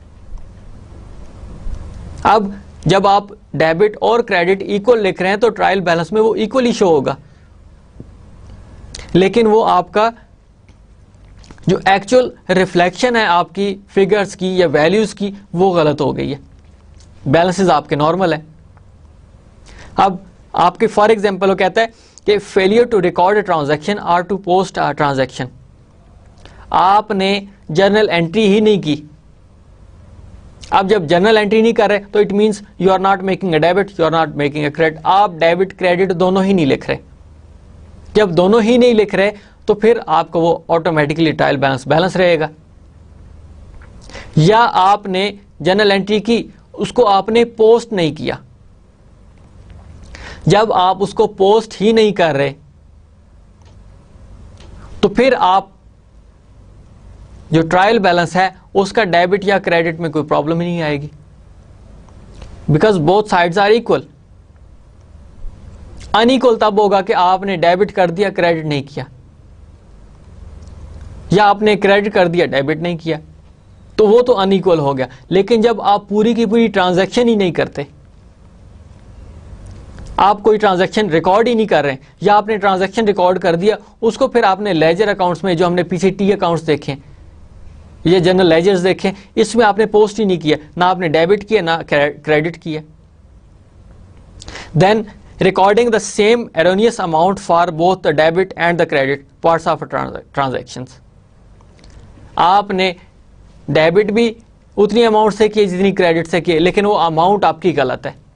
अब जब आप डेबिट और क्रेडिट इक्वल लिख रहे हैं तो ट्रायल बैलेंस में वो इक्वली शो होगा, लेकिन वो आपका जो एक्चुअल रिफ्लेक्शन है आपकी फिगर्स की या वैल्यूज की वो गलत हो गई है। बैलेंसेस आपके नॉर्मल है। अब आपके फॉर एग्जांपल वो कहता है कि failure to record a transaction और टू पोस्ट अ ट्रांजैक्शन, आपने जर्नल एंट्री ही नहीं की। अब जब जर्नल एंट्री नहीं कर रहे तो it means you are not making a debit, you are not making a credit. आप डेबिट क्रेडिट दोनों ही नहीं लिख रहे। जब दोनों ही नहीं लिख रहे तो फिर आपका वो ऑटोमेटिकली ट्रायल बैलेंस बैलेंस रहेगा। या आपने जर्नल एंट्री की, उसको आपने पोस्ट नहीं किया। जब आप उसको पोस्ट ही नहीं कर रहे तो फिर आप जो ट्रायल बैलेंस है उसका डेबिट या क्रेडिट में कोई प्रॉब्लम ही नहीं आएगी, because both sides are equal. Unequal तब होगा कि आपने डेबिट कर दिया क्रेडिट नहीं किया, या आपने क्रेडिट कर दिया डेबिट नहीं किया। तो वो तो अनइक्वल हो गया। लेकिन जब आप पूरी की पूरी ट्रांजैक्शन ही नहीं करते, आप कोई ट्रांजैक्शन रिकॉर्ड ही नहीं कर रहे हैं, या आपने ट्रांजैक्शन रिकॉर्ड कर दिया, उसको फिर आपने लेजर अकाउंट्स में, जो हमने पीछे टी अकाउंट्स देखे, ये जनरल लेजर्स देखे, इसमें आपने पोस्ट ही नहीं किया, ना आपने डेबिट किया ना क्रेडिट किया। Then recording the same erroneous amount for both the debit and the credit parts of transactions. आपने डेबिट भी उतनी अमाउंट से किए जितनी क्रेडिट से किए, लेकिन वो अमाउंट आपकी गलत है।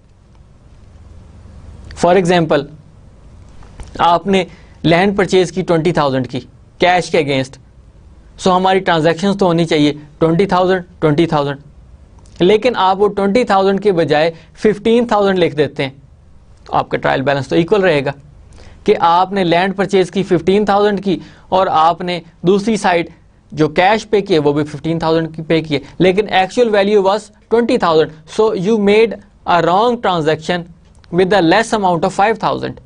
फॉर एग्जाम्पल, आपने लैंड परचेज की ट्वेंटी थाउजेंड की कैश के अगेंस्ट, सो हमारी ट्रांजैक्शंस तो होनी चाहिए ट्वेंटी थाउजेंड ट्वेंटी थाउजेंड, लेकिन आप वो ट्वेंटी थाउजेंड के बजाय फिफ्टीन थाउजेंड लिख देते हैं, तो आपका ट्रायल बैलेंस तो इक्वल रहेगा कि आपने लैंड परचेज की फिफ्टीन थाउजेंड की और आपने दूसरी साइड जो कैश पे किए वो भी फिफ्टीन थाउजेंड की पे किए, लेकिन actual value was twenty thousand, so you made a wrong transaction with the less amount of five thousand.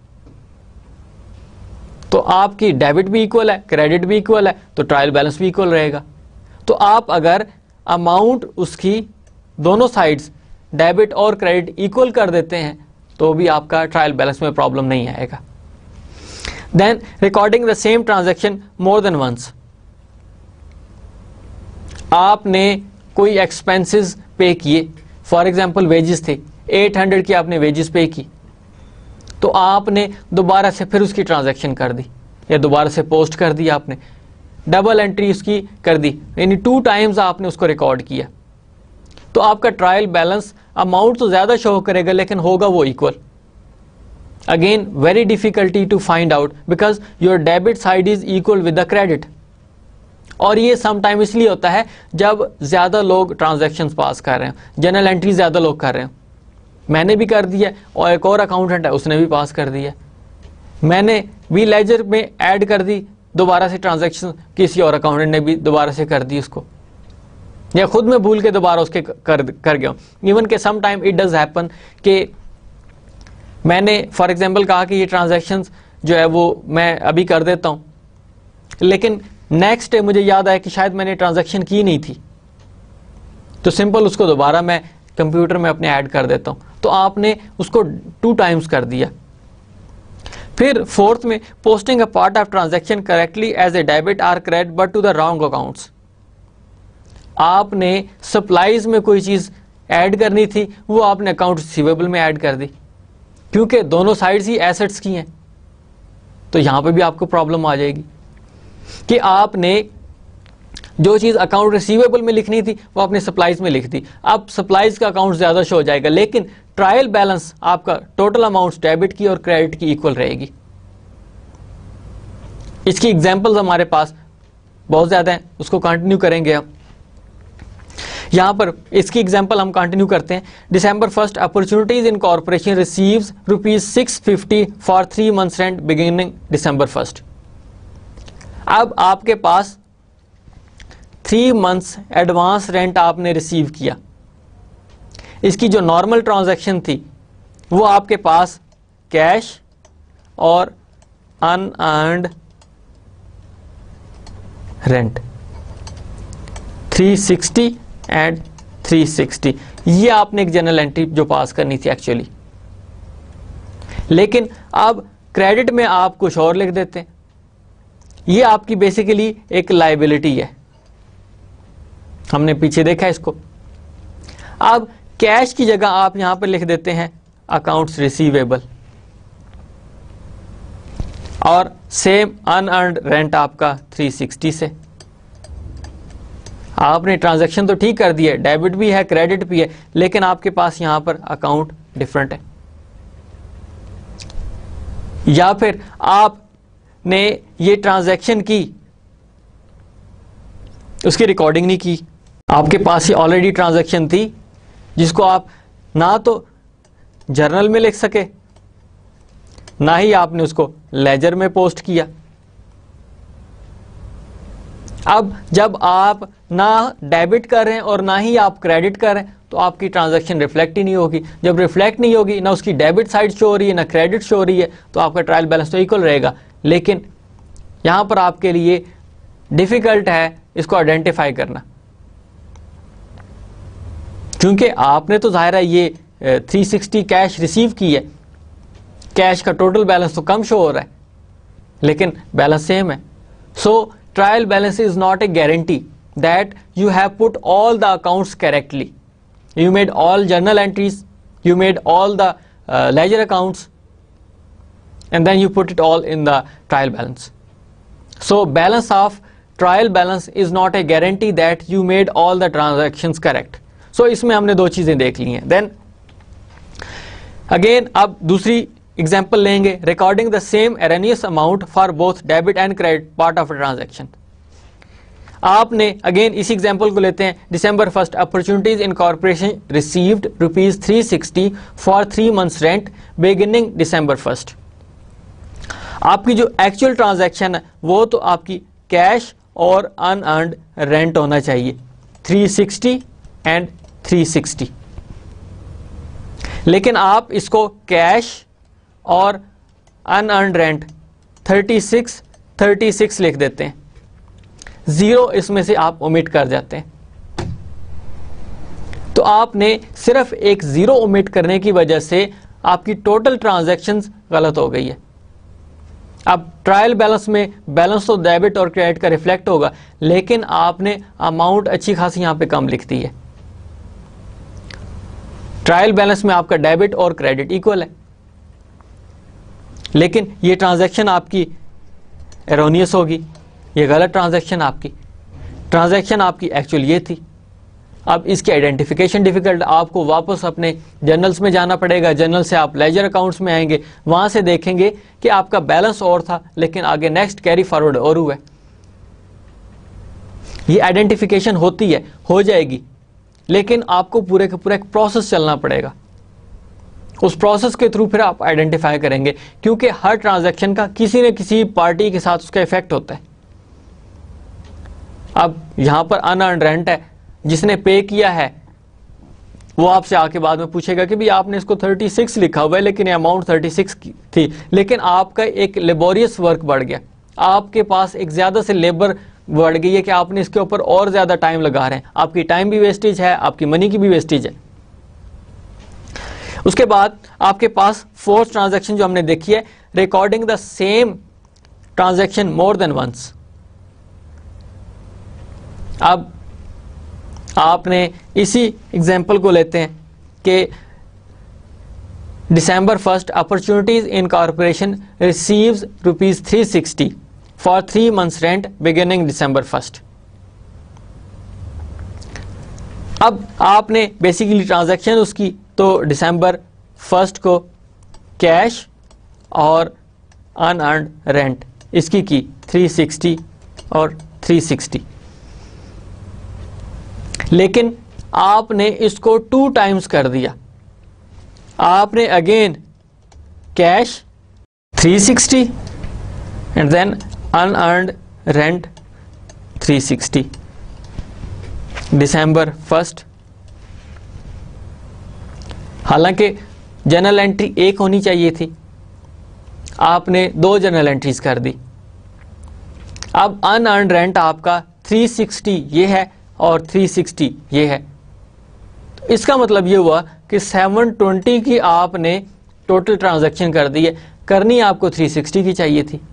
तो आपकी डेबिट भी इक्वल है, क्रेडिट भी इक्वल है, तो ट्रायल बैलेंस भी इक्वल रहेगा। तो आप अगर अमाउंट उसकी दोनों साइड्स डेबिट और क्रेडिट इक्वल कर देते हैं तो भी आपका ट्रायल बैलेंस में प्रॉब्लम नहीं आएगा। Then recording the same transaction more than once. आपने कोई एक्सपेंसेस पे किए, फॉर एग्जांपल वेजेस थे, एट हंड्रेड की आपने वेजेस पे की, तो आपने दोबारा से फिर उसकी ट्रांजैक्शन कर दी या दोबारा से पोस्ट कर दी, आपने डबल एंट्री उसकी कर दी, यानी टू टाइम्स आपने उसको रिकॉर्ड किया, तो आपका ट्रायल बैलेंस अमाउंट तो ज़्यादा शो करेगा लेकिन होगा वो equal. Again very difficulty to find out because your debit side is equal with the credit. और ये सम टाइम इसलिए होता है जब ज़्यादा लोग ट्रांजैक्शंस पास कर रहे हैं, जनरल एंट्री ज़्यादा लोग कर रहे हैं। मैंने भी कर दिया और एक और अकाउंटेंट है उसने भी पास कर दिया, मैंने भी लेजर में ऐड कर दी, दोबारा से ट्रांजैक्शन किसी और अकाउंटेंट ने भी दोबारा से कर दी उसको, या खुद में भूल के दोबारा उसके कर कर गया। इवन के some time it does happen कि मैंने फॉर एग्जांपल कहा कि ये ट्रांजैक्शंस जो है वो मैं अभी कर देता हूँ, लेकिन नेक्स्ट डे मुझे याद आया कि शायद मैंने ट्रांजैक्शन की नहीं थी, तो सिंपल उसको दोबारा मैं कंप्यूटर में अपने ऐड कर देता हूँ, तो आपने उसको टू टाइम्स कर दिया। फिर फोर्थ में posting a part of transaction correctly as a debit or credit but to the wrong accounts. आपने सप्लाईज में कोई चीज़ ऐड करनी थी, वो आपने अकाउंट रिसीवेबल में ऐड कर दी, क्योंकि दोनों साइड्स ही एसेट्स की हैं, तो यहाँ पे भी आपको प्रॉब्लम आ जाएगी कि आपने जो चीज़ अकाउंट रिसीवेबल में लिखनी थी वो आपने सप्लाईज में लिख दी। अब सप्लाईज का अकाउंट ज़्यादा शो हो जाएगा, लेकिन ट्रायल बैलेंस आपका टोटल अमाउंट डेबिट की और क्रेडिट की इक्वल रहेगी। इसकी एग्जांपल्स हमारे पास बहुत ज़्यादा हैं, उसको कंटिन्यू करेंगे हम। यहाँ पर इसकी एग्जांपल हम कंटिन्यू करते हैं। December first opportunities incorporation receives rupees six fifty for three months rent beginning December first. अब आपके पास थ्री मंथ्स एडवांस रेंट आपने रिसीव किया, इसकी जो नॉर्मल ट्रांजैक्शन थी वो आपके पास कैश और unearned rent three sixty and three sixty, ये आपने एक जनरल एंट्री जो पास करनी थी एक्चुअली, लेकिन अब क्रेडिट में आप कुछ और लिख देते हैं। ये आपकी बेसिकली एक लायबिलिटी है, हमने पीछे देखा इसको। अब कैश की जगह आप यहां पर लिख देते हैं अकाउंट्स रिसीवेबल, और सेम अनअर्न्ड रेंट आपका थ्री सिक्सटी से। आपने ट्रांजैक्शन तो ठीक कर दी है, डेबिट भी है क्रेडिट भी है, लेकिन आपके पास यहां पर अकाउंट डिफरेंट है। या फिर आपने ये ट्रांजैक्शन की, उसकी रिकॉर्डिंग नहीं की, आपके पास ही ऑलरेडी ट्रांजैक्शन थी जिसको आप ना तो जर्नल में लिख सके, ना ही आपने उसको लेजर में पोस्ट किया। अब जब आप ना डेबिट कर रहे हैं और ना ही आप क्रेडिट कर रहे हैं तो आपकी ट्रांजैक्शन रिफ्लेक्ट ही नहीं होगी। जब रिफ्लेक्ट नहीं होगी, ना उसकी डेबिट साइड शो हो रही है ना क्रेडिट शो हो रही है, तो आपका ट्रायल बैलेंस तो इक्वल रहेगा। लेकिन यहाँ पर आपके लिए डिफ़िकल्ट है इसको आइडेंटिफाई करना। क्योंकि आपने तो जाहिर है ये थ्री सिक्सटी कैश रिसीव की है, कैश का टोटल बैलेंस तो कम शो हो रहा है लेकिन बैलेंस सेम है. So trial balance is not a guarantee that you have put all the accounts correctly. You made all journal entries, you made all the uh, ledger accounts, and then you put it all in the trial balance. So balance of trial balance is not a guarantee that you made all the transactions correct. So इसमें हमने दो चीजें देख ली हैं. Then again अब दूसरी एग्जाम्पल लेंगे, recording the same erroneous amount for both debit and credit part of a transaction. आपने अगेन इसी एग्जाम्पल को लेते हैं. December first opportunities incorporation received rupees three sixty for three months rent beginning December first. आपकी जो एक्चुअल ट्रांजैक्शन है वो तो आपकी कैश और अनअर्न्ड रेंट होना चाहिए, three sixty and three sixty. लेकिन आप इसको कैश और unearned rent thirty six thirty six लिख देते हैं, जीरो इसमें से आप ओमिट कर जाते हैं. तो आपने सिर्फ एक जीरो ओमिट करने की वजह से आपकी टोटल ट्रांजैक्शंस गलत हो गई है. अब ट्रायल बैलेंस में बैलेंस तो डेबिट और क्रेडिट का रिफ्लेक्ट होगा, लेकिन आपने अमाउंट अच्छी खासी यहां पे कम लिख दी है. ट्रायल बैलेंस में आपका डेबिट और क्रेडिट इक्वल है, लेकिन ये ट्रांजैक्शन आपकी एरोनियस होगी, ये गलत ट्रांजैक्शन आपकी ट्रांजैक्शन आपकी एक्चुअल ये थी. अब इसकी आइडेंटिफिकेशन डिफिकल्ट, आपको वापस अपने जर्नल्स में जाना पड़ेगा. जर्नल से आप लेजर अकाउंट्स में आएंगे, वहां से देखेंगे कि आपका बैलेंस और था लेकिन आगे नेक्स्ट कैरी फॉरवर्ड और हुआ है. ये आइडेंटिफिकेशन होती है, हो जाएगी, लेकिन आपको पूरे का पूरा एक प्रोसेस चलना पड़ेगा. उस प्रोसेस के थ्रू फिर आप आइडेंटिफाई करेंगे, क्योंकि हर ट्रांजैक्शन का किसी न किसी पार्टी के साथ उसका इफेक्ट होता है. अब यहां पर अनअर्न्ड रेंट है, जिसने पे किया है वो आपसे आके बाद में पूछेगा कि भी आपने इसको थर्टी सिक्स लिखा हुआ है लेकिन अमाउंट थर्टी सिक्स की थी, लेकिन आपका एक लेबोरियस वर्क बढ़ गया, आपके पास एक ज्यादा से लेबर बढ़ गई है कि आपने इसके ऊपर और ज्यादा टाइम लगा रहे हैं. आपकी टाइम भी वेस्टेज है, आपकी मनी की भी वेस्टेज है. उसके बाद आपके पास फोर्थ ट्रांजैक्शन जो हमने देखी है, recording the same transaction more than once. अब आपने इसी एग्जाम्पल को लेते हैं कि December first opportunities incorporation receives rupees three sixty for three months rent beginning December first. अब आपने बेसिकली ट्रांजैक्शन उसकी तो दिसंबर फर्स्ट को कैश और अनअर्न्ड रेंट इसकी की थ्री सिक्सटी और थ्री सिक्सटी, लेकिन आपने इसको टू टाइम्स कर दिया. आपने again cash three sixty and then unearned rent three sixty December first. हालांकि जर्नल एंट्री एक होनी चाहिए थी, आपने दो जर्नल एंट्रीज कर दी. अब अनअर्न्ड रेंट आपका थ्री सिक्सटी ये है और थ्री सिक्सटी ये है. इसका मतलब ये हुआ कि सेवन ट्वेंटी की आपने टोटल ट्रांजैक्शन कर दी है, करनी आपको थ्री सिक्सटी की चाहिए थी.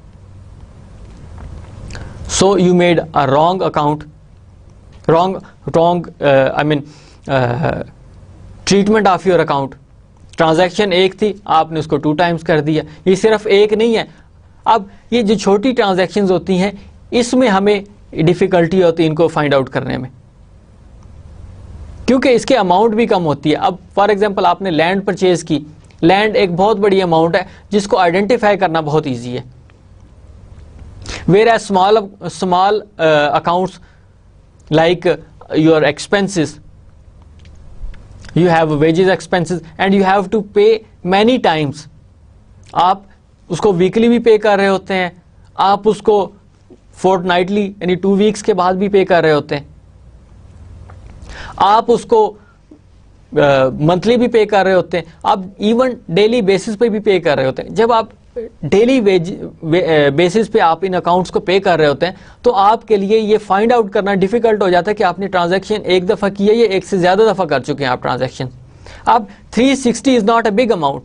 So you made a wrong account, wrong wrong I mean treatment of your account. Transaction एक थी, आपने उसको टू टाइम्स कर दिया. ये सिर्फ एक नहीं है. अब ये जो छोटी ट्रांजैक्शंस होती हैं इसमें हमें डिफिकल्टी होती है इनको फाइंड आउट करने में, क्योंकि इसके अमाउंट भी कम होती है. अब फॉर एग्जांपल आपने लैंड परचेज की, लैंड एक बहुत बड़ी अमाउंट है जिसको आइडेंटिफाई करना बहुत इजी है. Whereas small small accounts like your expenses, you have wages expenses and you have to pay many times. आप उसको वीकली भी पे कर रहे होते हैं, आप उसको फोर्टनाइटली यानी टू वीक्स के बाद भी पे कर रहे होते हैं, आप उसको मंथली uh, भी पे कर रहे होते हैं, आप इवन डेली बेसिस पे भी पे कर रहे होते हैं. जब आप डेली वेज बेसिस पे आप इन अकाउंट्स को पे कर रहे होते हैं, तो आपके लिए ये फाइंड आउट करना डिफिकल्ट हो जाता है कि आपने ट्रांजैक्शन एक दफ़ा की है या एक से ज़्यादा दफ़ा कर चुके हैं आप ट्रांजैक्शन। अब three sixty is not a big amount,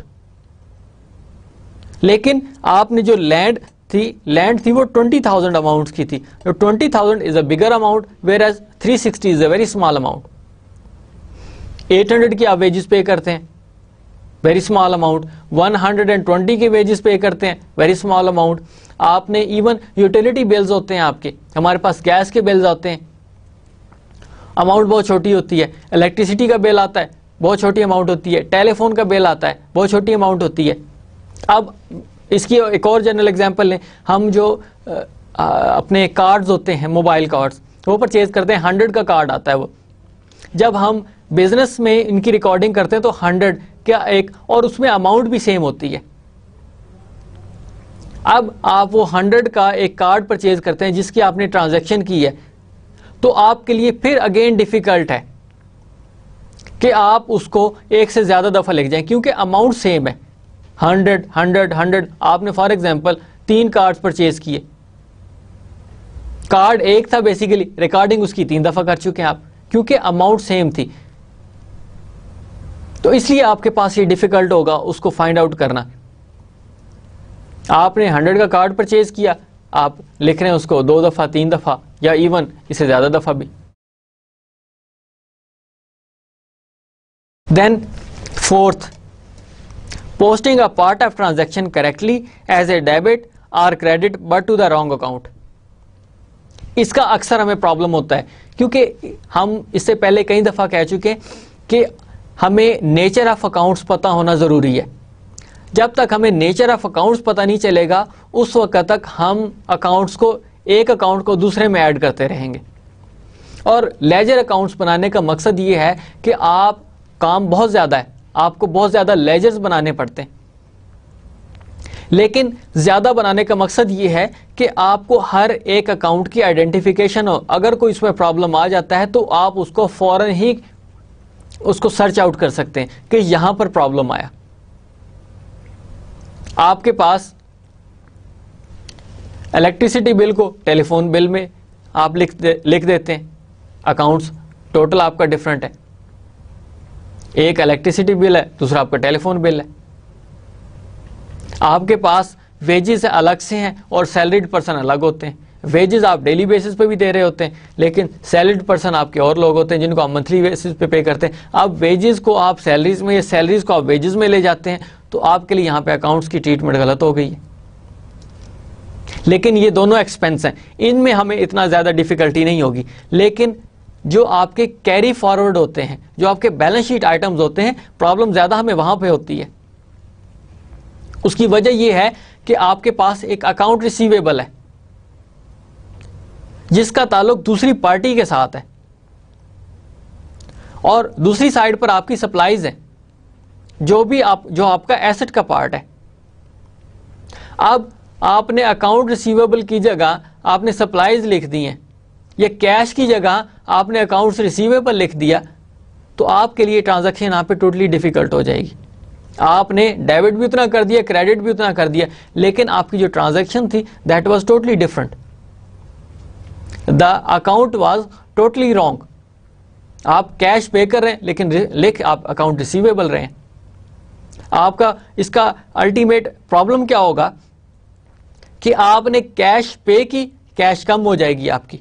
लेकिन आपने जो लैंड थी लैंड थी वो ट्वेंटी थाउजेंड अमाउंट की थी, तो twenty thousand is a bigger amount whereas three sixty is a very small amount. Eight hundred की आप वेजेस पे करते हैं, very small amount. One hundred twenty के वेजेस पे करते हैं, वेरी स्मॉल अमाउंट। आपने इवन यूटिलिटी बिल्स होते हैं आपके, हमारे पास गैस के बिल्स आते हैं, अमाउंट बहुत छोटी होती है। इलेक्ट्रिसिटी का बिल आता है, बहुत छोटी अमाउंट होती है। टेलीफोन का बिल आता है, बहुत छोटी अमाउंट होती है। अब इसकी एक और जनरल एग्जांपल लें, हम जो आ, आ, अपने कार्ड्स होते हैं, मोबाइल कार्ड्स, वो परचेज करते हैं, हंड्रेड का कार्ड आता है वो। जब हम बिजनेस में इनकी रिकॉर्डिंग करते हैं तो हंड्रेड क्या एक, और उसमें अमाउंट भी सेम होती है। अब आप वो हंड्रेड का एक कार्ड परचेज करते हैं जिसकी आपने ट्रांजैक्शन की है, तो आपके लिए फिर अगेन डिफिकल्ट है कि आप उसको एक से ज्यादा दफा लिख जाएं, क्योंकि अमाउंट सेम है। हंड्रेड हंड्रेड हंड्रेड आपने फॉर एग्जांपल तीन कार्ड्स परचेज किए, कार्ड एक था बेसिकली, रिकॉर्डिंग उसकी तीन दफा कर चुके हैं आप, क्योंकि अमाउंट सेम थी। तो इसलिए आपके पास ये डिफिकल्ट होगा उसको फाइंड आउट करना। आपने हंड्रेड का कार्ड परचेज किया, आप लिख रहे हैं उसको दो दफा, तीन दफा, या इवन इससे ज्यादा दफा भी। Then fourth, posting a part of transaction correctly as a debit or credit but to the wrong account। इसका अक्सर हमें प्रॉब्लम होता है, क्योंकि हम इससे पहले कई दफ़ा कह चुके हैं कि हमें नेचर ऑफ अकाउंट्स पता होना ज़रूरी है। जब तक हमें नेचर ऑफ अकाउंट्स पता नहीं चलेगा, उस वक्त तक हम अकाउंट्स को एक अकाउंट को दूसरे में ऐड करते रहेंगे। और लेजर अकाउंट्स बनाने का मकसद ये है कि आप काम बहुत ज़्यादा है, आपको बहुत ज़्यादा लेजर्स बनाने पड़ते हैं, लेकिन ज़्यादा बनाने का मकसद ये है कि आपको हर एक अकाउंट की आइडेंटिफिकेशन हो। अगर कोई इसमें प्रॉब्लम आ जाता है तो आप उसको फ़ौरन ही उसको सर्च आउट कर सकते हैं कि यहाँ पर प्रॉब्लम आया। आपके पास इलेक्ट्रिसिटी बिल को टेलीफोन बिल में आप लिख दे, लिख देते हैं, अकाउंट्स टोटल आपका डिफरेंट है, एक इलेक्ट्रिसिटी बिल है, दूसरा आपका टेलीफोन बिल है। आपके पास वेजेस अलग से हैं और सैलरीड पर्सन अलग होते हैं। वेजेस आप डेली बेसिस पे भी दे रहे होते हैं, लेकिन सैलरीड पर्सन आपके और लोग होते हैं जिनको आप मंथली बेसिस पे पे करते हैं। अब वेजेस को आप सैलरीज में या सैलरीज को आप वेजेस में ले जाते हैं, तो आपके लिए यहाँ पे अकाउंट्स की ट्रीटमेंट गलत हो गई है। लेकिन ये दोनों एक्सपेंस हैं, इनमें हमें इतना ज़्यादा डिफिकल्टी नहीं होगी। लेकिन जो आपके कैरी फॉरवर्ड होते हैं, जो आपके बैलेंस शीट आइटम्स होते हैं, प्रॉब्लम ज़्यादा हमें वहाँ पे होती है। उसकी वजह यह है कि आपके पास एक अकाउंट रिसीवेबल है जिसका ताल्लुक दूसरी पार्टी के साथ है, और दूसरी साइड पर आपकी सप्लाईज है, जो भी आप जो आपका एसेट का पार्ट है। अब आपने अकाउंट रिसीवेबल की जगह आपने सप्लाईज लिख दी हैं, या कैश की जगह आपने अकाउंट्स रिसीवेबल लिख दिया, तो आपके लिए ट्रांजैक्शन यहाँ पे टोटली डिफिकल्ट हो जाएगी। आपने डेबिट भी उतना कर दिया, क्रेडिट भी उतना कर दिया, लेकिन आपकी जो ट्रांजैक्शन थी that was totally different, the account was totally wrong. आप कैश पे कर रहे हैं लेकिन लिख आप अकाउंट रिसीवेबल रहे हैं। आपका इसका अल्टीमेट प्रॉब्लम क्या होगा कि आपने कैश पे की, कैश कम हो जाएगी आपकी,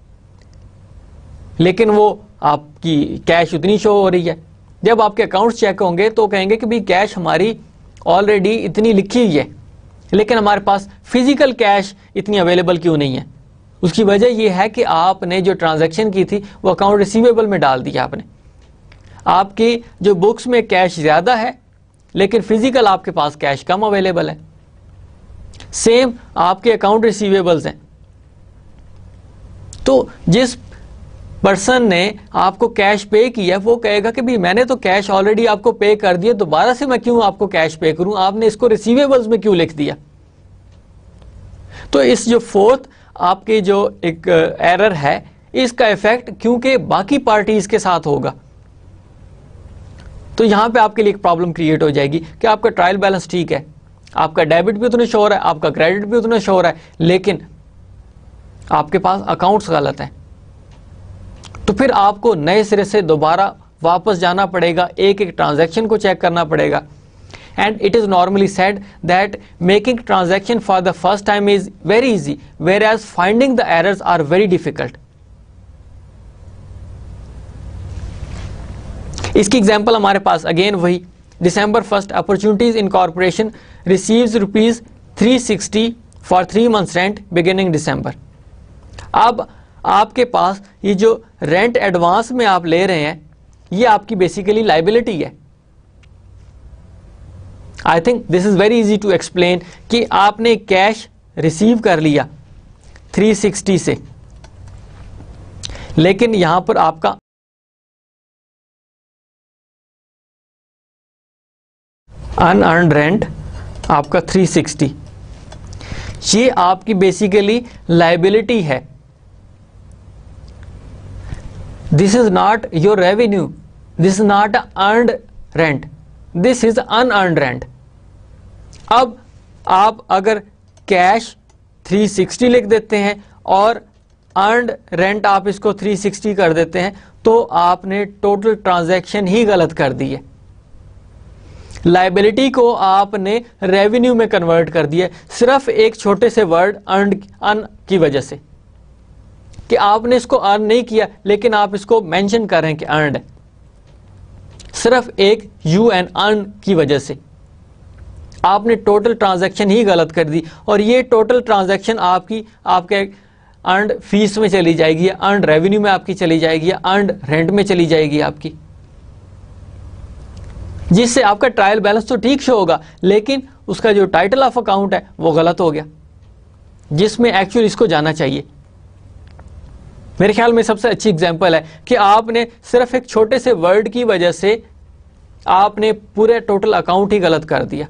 लेकिन वो आपकी कैश उतनी शो हो रही है। जब आपके अकाउंट्स चेक होंगे तो कहेंगे कि भाई कैश हमारी ऑलरेडी इतनी लिखी हुई है, लेकिन हमारे पास फिजिकल कैश इतनी अवेलेबल क्यों नहीं है। उसकी वजह यह है कि आपने जो ट्रांजैक्शन की थी वो अकाउंट रिसीवेबल में डाल दिया आपने। आपकी जो बुक्स में कैश ज़्यादा है, लेकिन फिजिकल आपके पास कैश कम अवेलेबल है। सेम आपके अकाउंट रिसीवेबल्स हैं। तो जिस पर्सन ने आपको कैश पे किया वो कहेगा कि भाई मैंने तो कैश ऑलरेडी आपको पे कर दिया, दोबारा से मैं क्यों आपको कैश पे करूं, आपने इसको रिसीवेबल्स में क्यों लिख दिया। तो इस जो फोर्थ आपके जो एक एरर है, इसका इफेक्ट क्योंकि बाकी पार्टीज के साथ होगा, तो यहां पे आपके लिए एक प्रॉब्लम क्रिएट हो जाएगी कि आपका ट्रायल बैलेंस ठीक है, आपका डेबिट भी उतना शो हो रहा है, आपका क्रेडिट भी उतना शो हो रहा है, लेकिन आपके पास अकाउंट्स गलत हैं। तो फिर आपको नए सिरे से दोबारा वापस जाना पड़ेगा, एक एक ट्रांजैक्शन को चेक करना पड़ेगा। And it is normally said that making transaction for the first time is very easy, whereas finding the errors are very difficult. इसकी एग्जाम्पल हमारे पास अगेन वही, December first opportunities incorporation receives rupees three sixty for three months rent beginning December. अब आपके पास ये जो रेंट एडवांस में आप ले रहे हैं, ये आपकी बेसिकली लाइबिलिटी है। I think this is very easy to explain कि आपने कैश रिसीव कर लिया थ्री सिक्सटी से, लेकिन यहां पर आपका अनअर्न्ड रेंट आपका थ्री सिक्सटी, ये आपकी बेसिकली लाइबिलिटी है। This is not your revenue, this is not earned rent, this is unearned rent. अब आप अगर कैश थ्री सिक्सटी लिख देते हैं और अर्न्ड रेंट आप इसको थ्री सिक्सटी कर देते हैं, तो आपने टोटल ट्रांजैक्शन ही गलत कर दी है। लाइबिलिटी को आपने रेवेन्यू में कन्वर्ट कर दिया, सिर्फ एक छोटे से वर्ड अर्न अन की वजह से, कि आपने इसको अर्न नहीं किया लेकिन आप इसको मेंशन कर रहे हैं कि अर्नड है, सिर्फ एक यू एन अर्न की वजह से आपने टोटल ट्रांजैक्शन ही गलत कर दी। और ये टोटल ट्रांजैक्शन आपकी आपके अर्नड फीस में चली जाएगी, अर्नड रेवेन्यू में आपकी चली जाएगी, अर्नड रेंट में चली जाएगी आपकी, जिससे आपका ट्रायल बैलेंस तो ठीक शो होगा, लेकिन उसका जो टाइटल ऑफ अकाउंट है वो गलत हो गया, जिसमें एक्चुअली इसको जाना चाहिए। मेरे ख्याल में सबसे अच्छी एग्जांपल है कि आपने सिर्फ एक छोटे से वर्ड की वजह से आपने पूरे टोटल अकाउंट ही गलत कर दिया।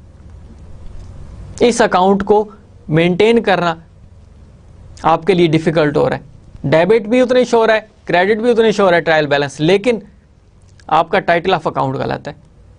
इस अकाउंट को मेंटेन करना आपके लिए डिफिकल्ट हो रहा है। डेबिट भी उतने शो हो रहा है, क्रेडिट भी उतने शो हो रहा है ट्रायल बैलेंस, लेकिन आपका टाइटल ऑफ अकाउंट गलत है।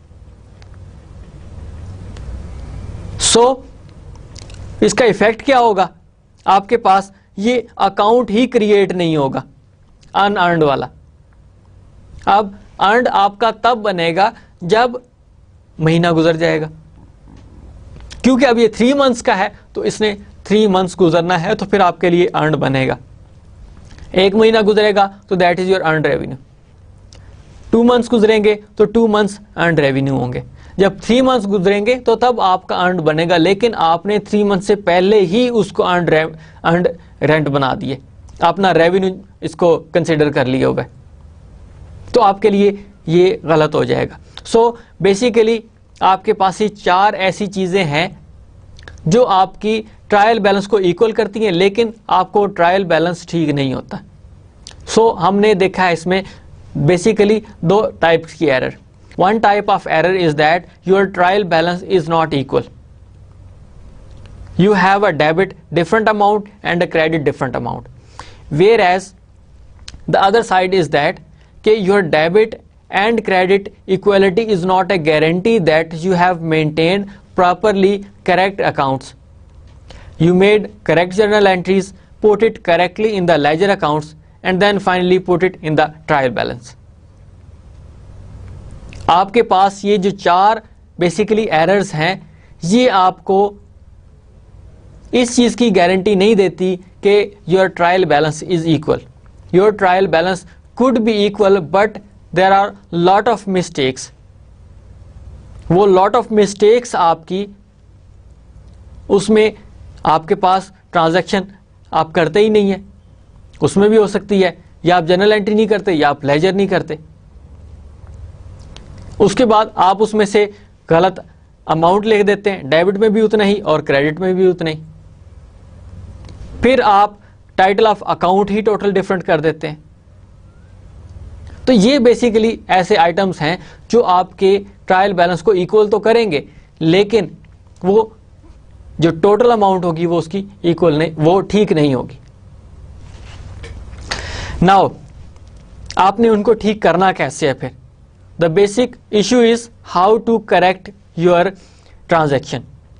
सो so, इसका इफेक्ट क्या होगा? आपके पास ये अकाउंट ही क्रिएट नहीं होगा अनअर्न्ड वाला। अब अर्न्ड आपका तब बनेगा जब महीना गुजर जाएगा, क्योंकि अब ये थ्री मंथ्स का है तो इसने थ्री मंथ्स गुजरना है, तो फिर आपके लिए अर्न्ड बनेगा। एक महीना गुजरेगा तो that is your earned revenue, two months गुजरेंगे तो टू मंथ्स अर्न्ड रेवेन्यू होंगे, जब थ्री मंथ्स गुजरेंगे तो तब आपका अर्न्ड बनेगा, लेकिन आपने थ्री मंथ से पहले ही उसको अर्न्ड अर्न्ड रेंट बना दिए, अपना रेवेन्यू इसको कंसिडर कर लिया होगा, तो आपके लिए ये गलत हो जाएगा। सो so, बेसिकली आपके पास ही चार ऐसी चीज़ें हैं जो आपकी ट्रायल बैलेंस को इक्वल करती हैं, लेकिन आपको ट्रायल बैलेंस ठीक नहीं होता। सो so, हमने देखा है इसमें बेसिकली दो टाइप्स की error. One type of error is that your trial balance is not equal, you have a debit different amount and a credit different amount, whereas the other side is that okay, your debit and credit equality is not a guarantee that you have maintained properly correct accounts, you made correct journal entries, put it correctly in the ledger accounts and then finally put it in the trial balance। आपके पास ये जो चार बेसिकली एरर्स हैं, ये आपको इस चीज़ की गारंटी नहीं देती कि your trial balance is equal. Your trial balance could be equal but there are lot of mistakes. वो लॉट ऑफ मिस्टेक्स आपकी, उसमें आपके पास ट्रांजैक्शन आप करते ही नहीं है, उसमें भी हो सकती है या आप जनरल एंट्री नहीं करते या आप लेजर नहीं करते, उसके बाद आप उसमें से गलत अमाउंट लिख देते हैं, डेबिट में भी उतना ही और क्रेडिट में भी उतना ही, फिर आप टाइटल ऑफ अकाउंट ही टोटल डिफरेंट कर देते हैं। तो ये बेसिकली ऐसे आइटम्स हैं जो आपके ट्रायल बैलेंस को इक्वल तो करेंगे, लेकिन वो जो टोटल अमाउंट होगी वो उसकी इक्वल नहीं, वो ठीक नहीं होगी। नाउ आपने उनको ठीक करना कैसे है? फिर the basic issue is how to correct your transaction.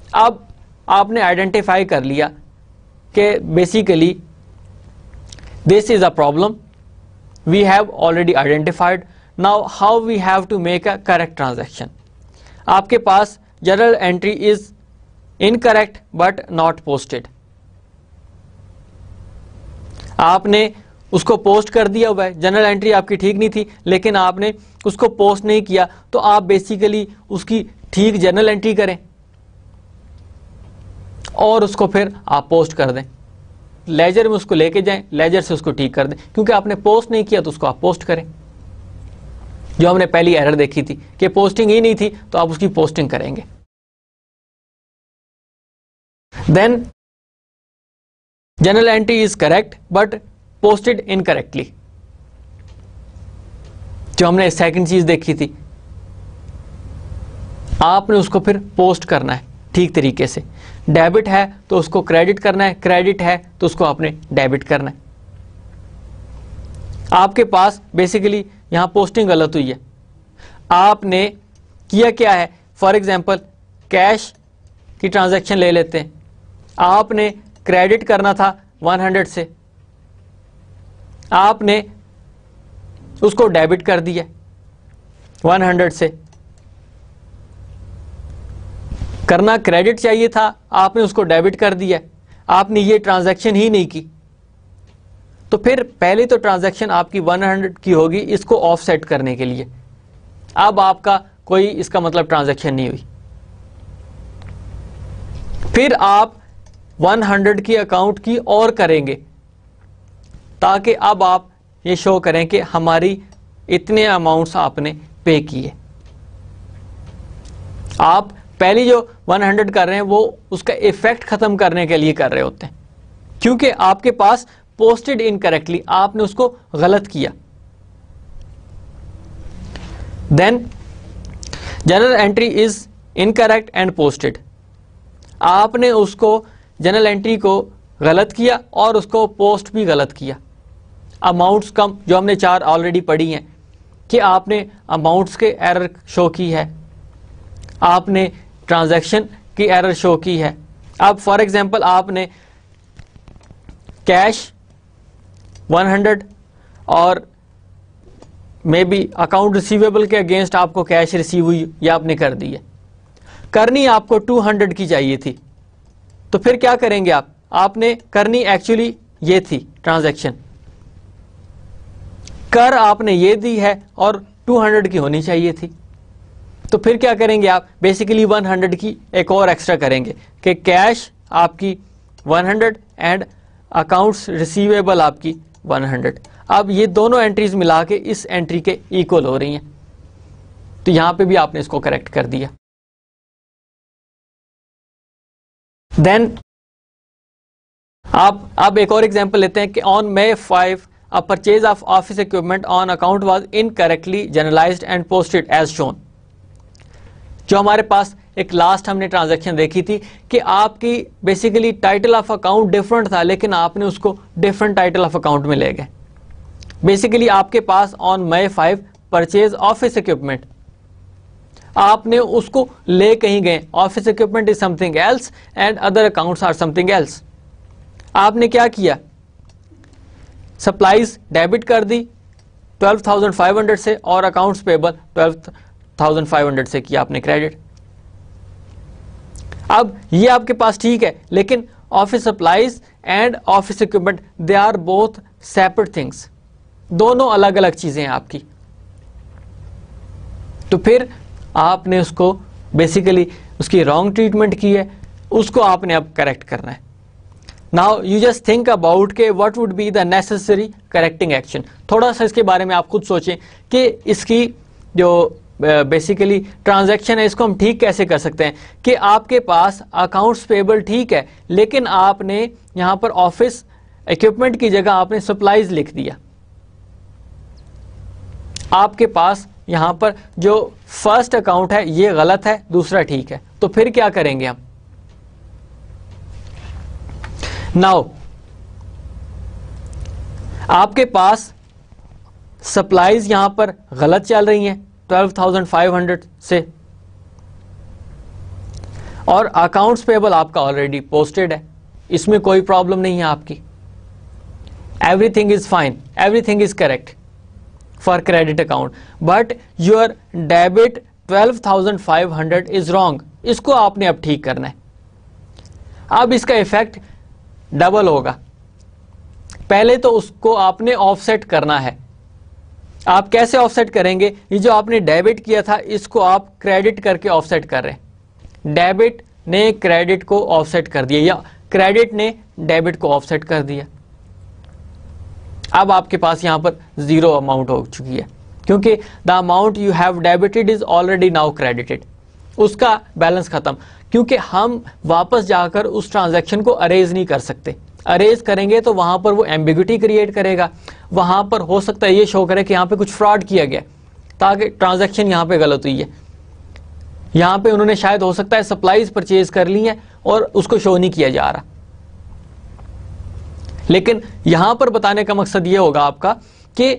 अब आपने आइडेंटिफाई कर लिया कि basically this is a problem, we have already identified, now how we have to make a correct transaction. आपके पास journal entry is incorrect but not posted, आपने उसको पोस्ट कर दिया हुआ है, जनरल एंट्री आपकी ठीक नहीं थी लेकिन आपने उसको पोस्ट नहीं किया, तो आप बेसिकली उसकी ठीक जनरल एंट्री करें और उसको फिर आप पोस्ट कर दें, लेजर में उसको लेके जाएं, लेजर से उसको ठीक कर दें, क्योंकि आपने पोस्ट नहीं किया तो उसको आप पोस्ट करें। जो हमने पहली एरर देखी थी कि पोस्टिंग ही नहीं थी, तो आप उसकी पोस्टिंग करेंगे। Then general entry is correct but posted incorrectly, जो हमने सेकंड चीज देखी थी, आपने उसको फिर पोस्ट करना है ठीक तरीके से। डेबिट है तो उसको क्रेडिट करना है, क्रेडिट है तो उसको आपने डेबिट करना है। आपके पास बेसिकली यहां पोस्टिंग गलत हुई है, आपने किया क्या है, फॉर एग्जांपल कैश की ट्रांजैक्शन ले लेते हैं, आपने क्रेडिट करना था सौ से, आपने उसको डेबिट कर दिया सौ से। करना क्रेडिट चाहिए था, आपने उसको डेबिट कर दिया, आपने ये ट्रांजैक्शन ही नहीं की, तो फिर पहले तो ट्रांजैक्शन आपकी सौ की होगी इसको ऑफसेट करने के लिए, अब आपका कोई इसका मतलब ट्रांजैक्शन नहीं हुई। फिर आप सौ की अकाउंट की और करेंगे ताकि अब आप ये शो करें कि हमारी इतने अमाउंट्स आपने पे किए। आप पहली जो सौ कर रहे हैं वो उसका इफेक्ट खत्म करने के लिए कर रहे होते हैं, क्योंकि आपके पास पोस्टेड इनकरेक्टली, आपने उसको गलत किया। Then general entry is incorrect and posted, आपने उसको जनरल एंट्री को गलत किया और उसको पोस्ट भी गलत किया। अमाउंट्स कम, जो हमने चार ऑलरेडी पढ़ी हैं कि आपने अमाउंट्स के एरर शो की है, आपने ट्रांजैक्शन की एरर शो की है। अब फॉर एग्जांपल आपने कैश सौ और मे बी अकाउंट रिसीवेबल के अगेंस्ट आपको कैश रिसीव हुई या आपने कर दी है, करनी आपको दो सौ की चाहिए थी, तो फिर क्या करेंगे आप, आपने करनी एक्चुअली ये थी ट्रांजैक्शन, कर आपने ये दी है और दो सौ की होनी चाहिए थी, तो फिर क्या करेंगे आप, बेसिकली सौ की एक और एक्स्ट्रा करेंगे कि कैश आपकी सौ एंड अकाउंट्स रिसीवेबल आपकी सौ। अब ये दोनों एंट्रीज मिला के इस एंट्री के इक्वल हो रही हैं, तो यहां पे भी आपने इसको करेक्ट कर दिया। देन आप अब एक और एग्जांपल लेते हैं कि on May five a purchase of office equipment on account was incorrectly journalized and posted as shown. जो हमारे पास एक लास्ट हमने ट्रांजैक्शन देखी थी कि आपकी basically title of account different था, लेकिन आपने उसको डिफरेंट टाइटल ऑफ अकाउंट में ले गए। बेसिकली आपके पास on May five purchase office equipment, आपने उसको ले कहीं गए, office equipment is something else and other accounts are something else. आपने क्या किया, सप्लाईज डेबिट कर दी बारह हज़ार पाँच सौ से और अकाउंट्स पेबल बारह हज़ार पाँच सौ से किया आपने क्रेडिट। अब ये आपके पास ठीक है, लेकिन office supplies and office equipment they are both separate things, दोनों अलग अलग चीजें हैं आपकी। तो फिर आपने उसको बेसिकली उसकी रॉन्ग ट्रीटमेंट की है, उसको आपने अब करेक्ट करना है। Now you just think about के what would be the necessary correcting action. थोड़ा सा इसके बारे में आप खुद सोचें कि इसकी जो बेसिकली ट्रांजैक्शन है इसको हम ठीक कैसे कर सकते हैं कि आपके पास अकाउंट्स पेबल ठीक है, लेकिन आपने यहां पर ऑफिस इक्विपमेंट की जगह आपने सप्लाईज लिख दिया। आपके पास यहां पर जो फर्स्ट अकाउंट है ये गलत है, दूसरा ठीक है, तो फिर क्या करेंगे हम। नाउ आपके पास सप्लाईज यहां पर गलत चल रही हैं बारह हज़ार पाँच सौ से, और अकाउंट्स पेबल आपका ऑलरेडी पोस्टेड है, इसमें कोई प्रॉब्लम नहीं है आपकी। Everything is fine, everything is correct for credit account, but your debit twelve thousand five hundred is wrong. इसको आपने अब ठीक करना है। अब इसका इफेक्ट डबल होगा। पहले तो उसको आपने ऑफसेट करना है। आप कैसे ऑफसेट करेंगे? ये जो आपने डेबिट किया था इसको आप क्रेडिट करके ऑफसेट कर रहे हैं। डेबिट ने क्रेडिट को ऑफसेट कर दिया या क्रेडिट ने डेबिट को ऑफसेट कर दिया। अब आपके पास यहां पर जीरो अमाउंट हो चुकी है, क्योंकि the amount you have debited is already now credited. उसका बैलेंस खत्म, क्योंकि हम वापस जाकर उस ट्रांजैक्शन को अरेज नहीं कर सकते। अरेज करेंगे तो वहां पर वो एम्बिग्युइटी क्रिएट करेगा। वहां पर हो सकता है ये शो करे कि यहां पे कुछ फ्रॉड किया गया, ताकि ट्रांजैक्शन यहां पे गलत हुई है। यहां पे उन्होंने शायद हो सकता है सप्लाईज परचेज कर ली है और उसको शो नहीं किया जा रहा। लेकिन यहां पर बताने का मकसद ये होगा आपका कि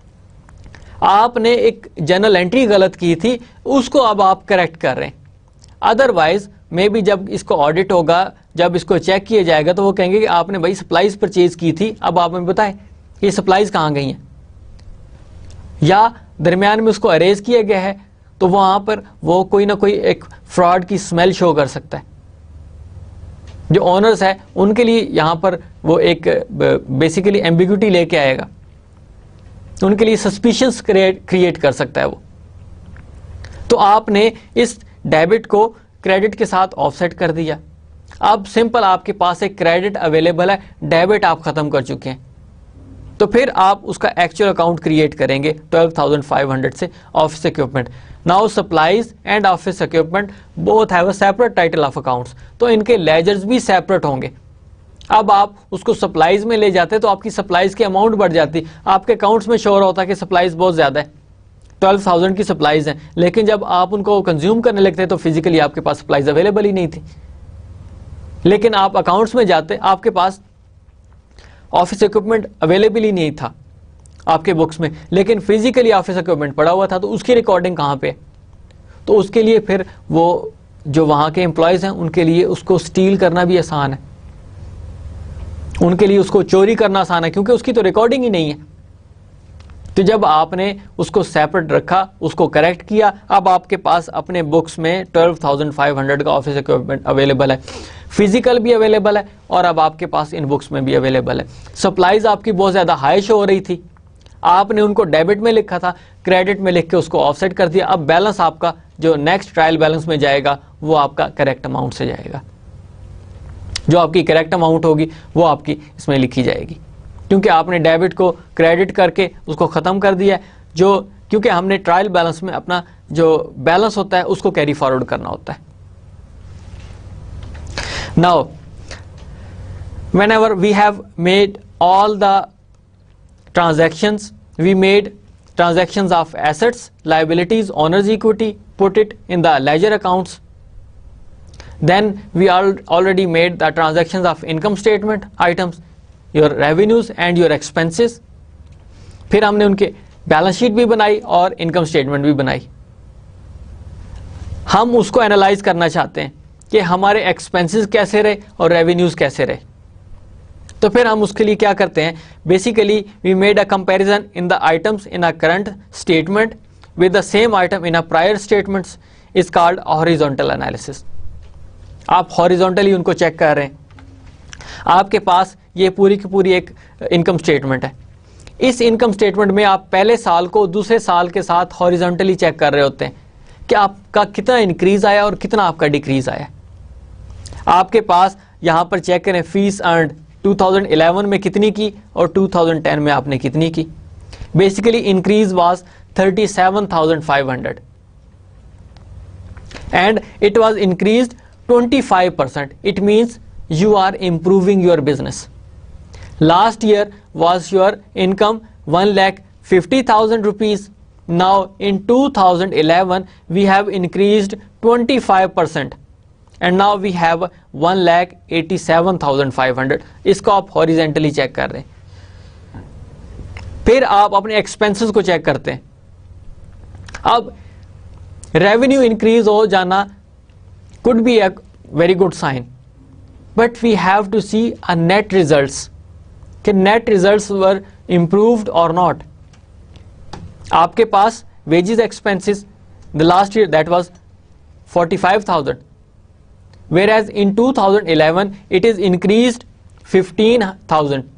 आपने एक जनरल एंट्री गलत की थी, उसको अब आप करेक्ट कर रहे हैं। अदरवाइज मे बी जब इसको ऑडिट होगा, जब इसको चेक किया जाएगा, तो वो कहेंगे कि आपने भाई सप्लाईज परचेज की थी, अब आप हमें बताएं ये सप्लाईज कहां गई हैं, या दरमियान में उसको अरेज किया गया है, तो वहां पर वो कोई ना कोई एक फ्रॉड की स्मेल शो कर सकता है। जो ओनर्स है उनके लिए यहां पर वो एक बेसिकली एम्बिग्युइटी लेके आएगा, उनके लिए सस्पिशंस क्रिएट कर सकता है वो। तो आपने इस डेबिट को क्रेडिट के साथ ऑफसेट कर दिया। अब सिंपल आपके पास एक क्रेडिट अवेलेबल है, डेबिट आप खत्म कर चुके हैं, तो फिर आप उसका एक्चुअल अकाउंट क्रिएट करेंगे ट्वेल्व थाउजेंड फाइव हंड्रेड से office equipment. Now supplies and office equipment both have a separate title of accounts, तो इनके लेजर्स भी सेपरेट होंगे। अब आप उसको सप्लाईज में ले जाते तो आपकी सप्लाईज की अमाउंट बढ़ जाती, आपके अकाउंट्स में शो हो रहा होता कि सप्लाईज बहुत ज्यादा है, ट्वेल्व थाउजेंड की सप्लाईज हैं, लेकिन जब आप उनको कंज्यूम करने लगते तो फिजिकली आपके पास सप्लाईज अवेलेबल ही नहीं थी। लेकिन आप अकाउंट्स में जाते, आपके पास ऑफिस इक्विपमेंट अवेलेबल ही नहीं था आपके बुक्स में, लेकिन फिजिकली ऑफिस इक्विपमेंट पड़ा हुआ था, तो उसकी रिकॉर्डिंग कहाँ पे? तो उसके लिए फिर वो जो वहाँ के एम्प्लॉयज़ हैं उनके लिए उसको स्टील करना भी आसान है, उनके लिए उसको चोरी करना आसान है, क्योंकि उसकी तो रिकॉर्डिंग ही नहीं है। तो जब आपने उसको सेपरेट रखा, उसको करेक्ट किया, अब आपके पास अपने बुक्स में ट्वेल्व थाउजेंड फाइव हंड्रेड का ऑफिस इक्विपमेंट अवेलेबल है, फिजिकल भी अवेलेबल है और अब आपके पास इन बुक्स में भी अवेलेबल है। सप्लाईज आपकी बहुत ज़्यादा हाई शो हो रही थी, आपने उनको डेबिट में लिखा था, क्रेडिट में लिख के उसको ऑफसेट कर दिया। अब बैलेंस आपका जो नेक्स्ट ट्रायल बैलेंस में जाएगा वो आपका करेक्ट अमाउंट से जाएगा, जो आपकी करेक्ट अमाउंट होगी वो आपकी इसमें लिखी जाएगी, क्योंकि आपने डेबिट को क्रेडिट करके उसको ख़त्म कर दिया है। जो क्योंकि हमने ट्रायल बैलेंस में अपना जो बैलेंस होता है उसको कैरी फॉरवर्ड करना होता है। Now whenever we have made all the transactions, we made transactions of assets, liabilities, owner's equity, put it in the ledger accounts. Then we all already made the transactions of income statement items, your revenues and your expenses. फिर हमने उनके बैलेंस शीट भी बनाई और इनकम स्टेटमेंट भी बनाई। हम उसको एनालाइज करना चाहते हैं कि हमारे एक्सपेंसेस कैसे रहे और रेवेन्यूज कैसे रहे। तो फिर हम उसके लिए क्या करते हैं, basically we made a comparison in the items in a current statement with the same item in a prior statements, is called horizontal analysis. आप हॉरिजॉन्टली उनको चेक कर रहे हैं। आपके पास ये पूरी की पूरी एक इनकम स्टेटमेंट है। इस इनकम स्टेटमेंट में आप पहले साल को दूसरे साल के साथ हॉरिजॉन्टली चेक कर रहे होते हैं कि आपका कितना इंक्रीज आया और कितना आपका डिक्रीज आया। आपके पास यहाँ पर चेक करें, fees earned two thousand eleven में कितनी की और टू थाउजेंड टेन में आपने कितनी की। Basically increase was thirty seven thousand five hundred and it was increased twenty five percent. It means you are improving your business. Last year was your income one lakh fifty thousand rupees. Now in two thousand eleven we have increased twenty-five percent and now we have one lakh eighty-seven thousand five hundred. इसको आप horizontally चेक कर रहे हैं। फिर आप अपने expenses को चेक करते हैं। अब revenue increase हो जाना could be a very good sign, but we have to see a net results कि net results were improved or not. आपके पास wages expenses the last year that was forty-five thousand, whereas in two thousand eleven it is increased fifteen thousand.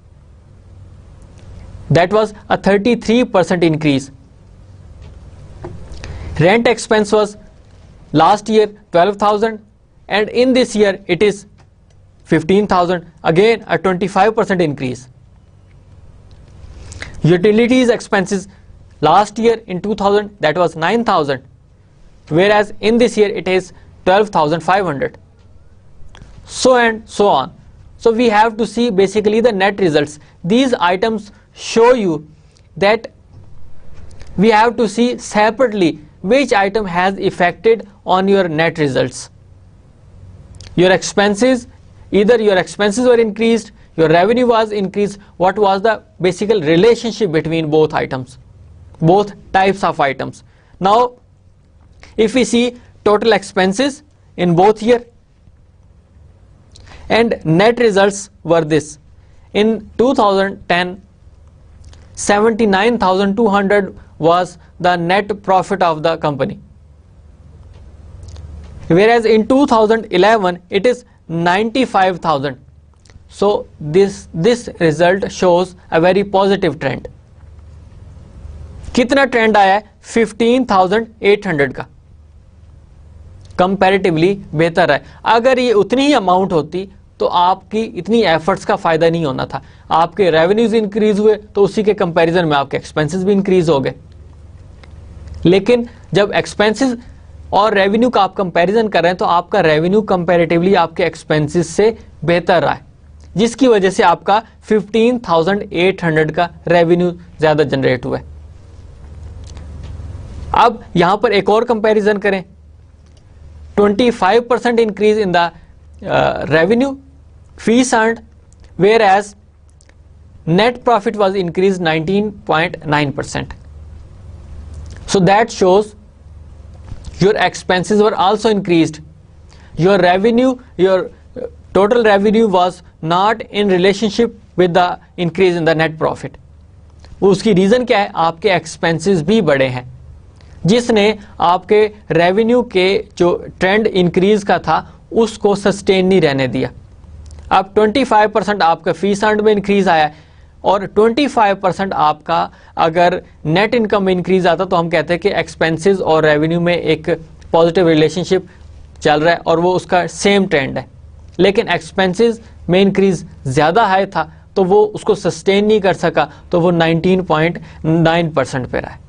That was a thirty-three percent increase. Rent expense was last year twelve thousand and in this year it is fifteen thousand, again a twenty-five percent increase. Utilities expenses last year in two thousand that was nine thousand, whereas in this year it is twelve thousand five hundred, so and so on. So we have to see basically the net results. These items show you that we have to see separately which item has affected on your net results. Your expenses, either your expenses were increased, your revenue was increased. What was the basic relationship between both items, both types of items? Now if we see total expenses in both year and net results were this. In two thousand ten, seventy-nine thousand two hundred was the net profit of the company, whereas in two thousand eleven it is ninety-five thousand. So this this result shows a very positive trend. कितना ट्रेंड आया है? fifteen thousand eight hundred का, कंपैरेटिवली बेहतर है. अगर ये उतनी ही अमाउंट होती तो आपकी इतनी एफर्ट्स का फायदा नहीं होना था. आपके रेवेन्यूज इंक्रीज हुए तो उसी के कंपैरिजन में आपके एक्सपेंसेस भी इंक्रीज हो गए. लेकिन जब एक्सपेंसेस और रेवेन्यू का आप कंपैरिजन कर रहे हैं तो आपका रेवेन्यू कंपैरेटिवली आपके एक्सपेंसेस से बेहतर रहा है, जिसकी वजह से आपका फिफ्टीन थाउजेंड एट हंड्रेड का रेवेन्यू ज्यादा जनरेट हुआ है. अब यहां पर एक और कंपैरिजन करें. twenty-five percent increase in the uh, revenue, fees earned, whereas net profit was increased nineteen point nine percent. So that shows your expenses were also increased. Your revenue, your uh, total revenue was not in relationship with the increase in the net profit. उसकी रीजन क्या है? आपके एक्सपेंसेस भी बढ़े हैं, जिसने आपके रेवेन्यू के जो ट्रेंड इंक्रीज का था उसको सस्टेन नहीं रहने दिया. अब पच्चीस परसेंट आपका फीस अर्न में इंक्रीज आया है और पच्चीस परसेंट आपका अगर नेट इनकम में इंक्रीज आता तो हम कहते हैं कि एक्सपेंसेस और रेवेन्यू में एक पॉजिटिव रिलेशनशिप चल रहा है और वो उसका सेम ट्रेंड है. लेकिन एक्सपेंसेस में इंक्रीज ज़्यादा हाई था तो वो उसको सस्टेन नहीं कर सका, तो वो नाइनटीन पॉइंट नाइन परसेंट पे रहा है.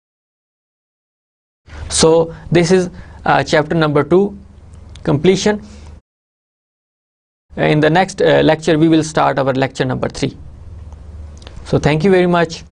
So this is uh, chapter number two completion. In the next uh, lecture we will start our lecture number three. So thank you very much.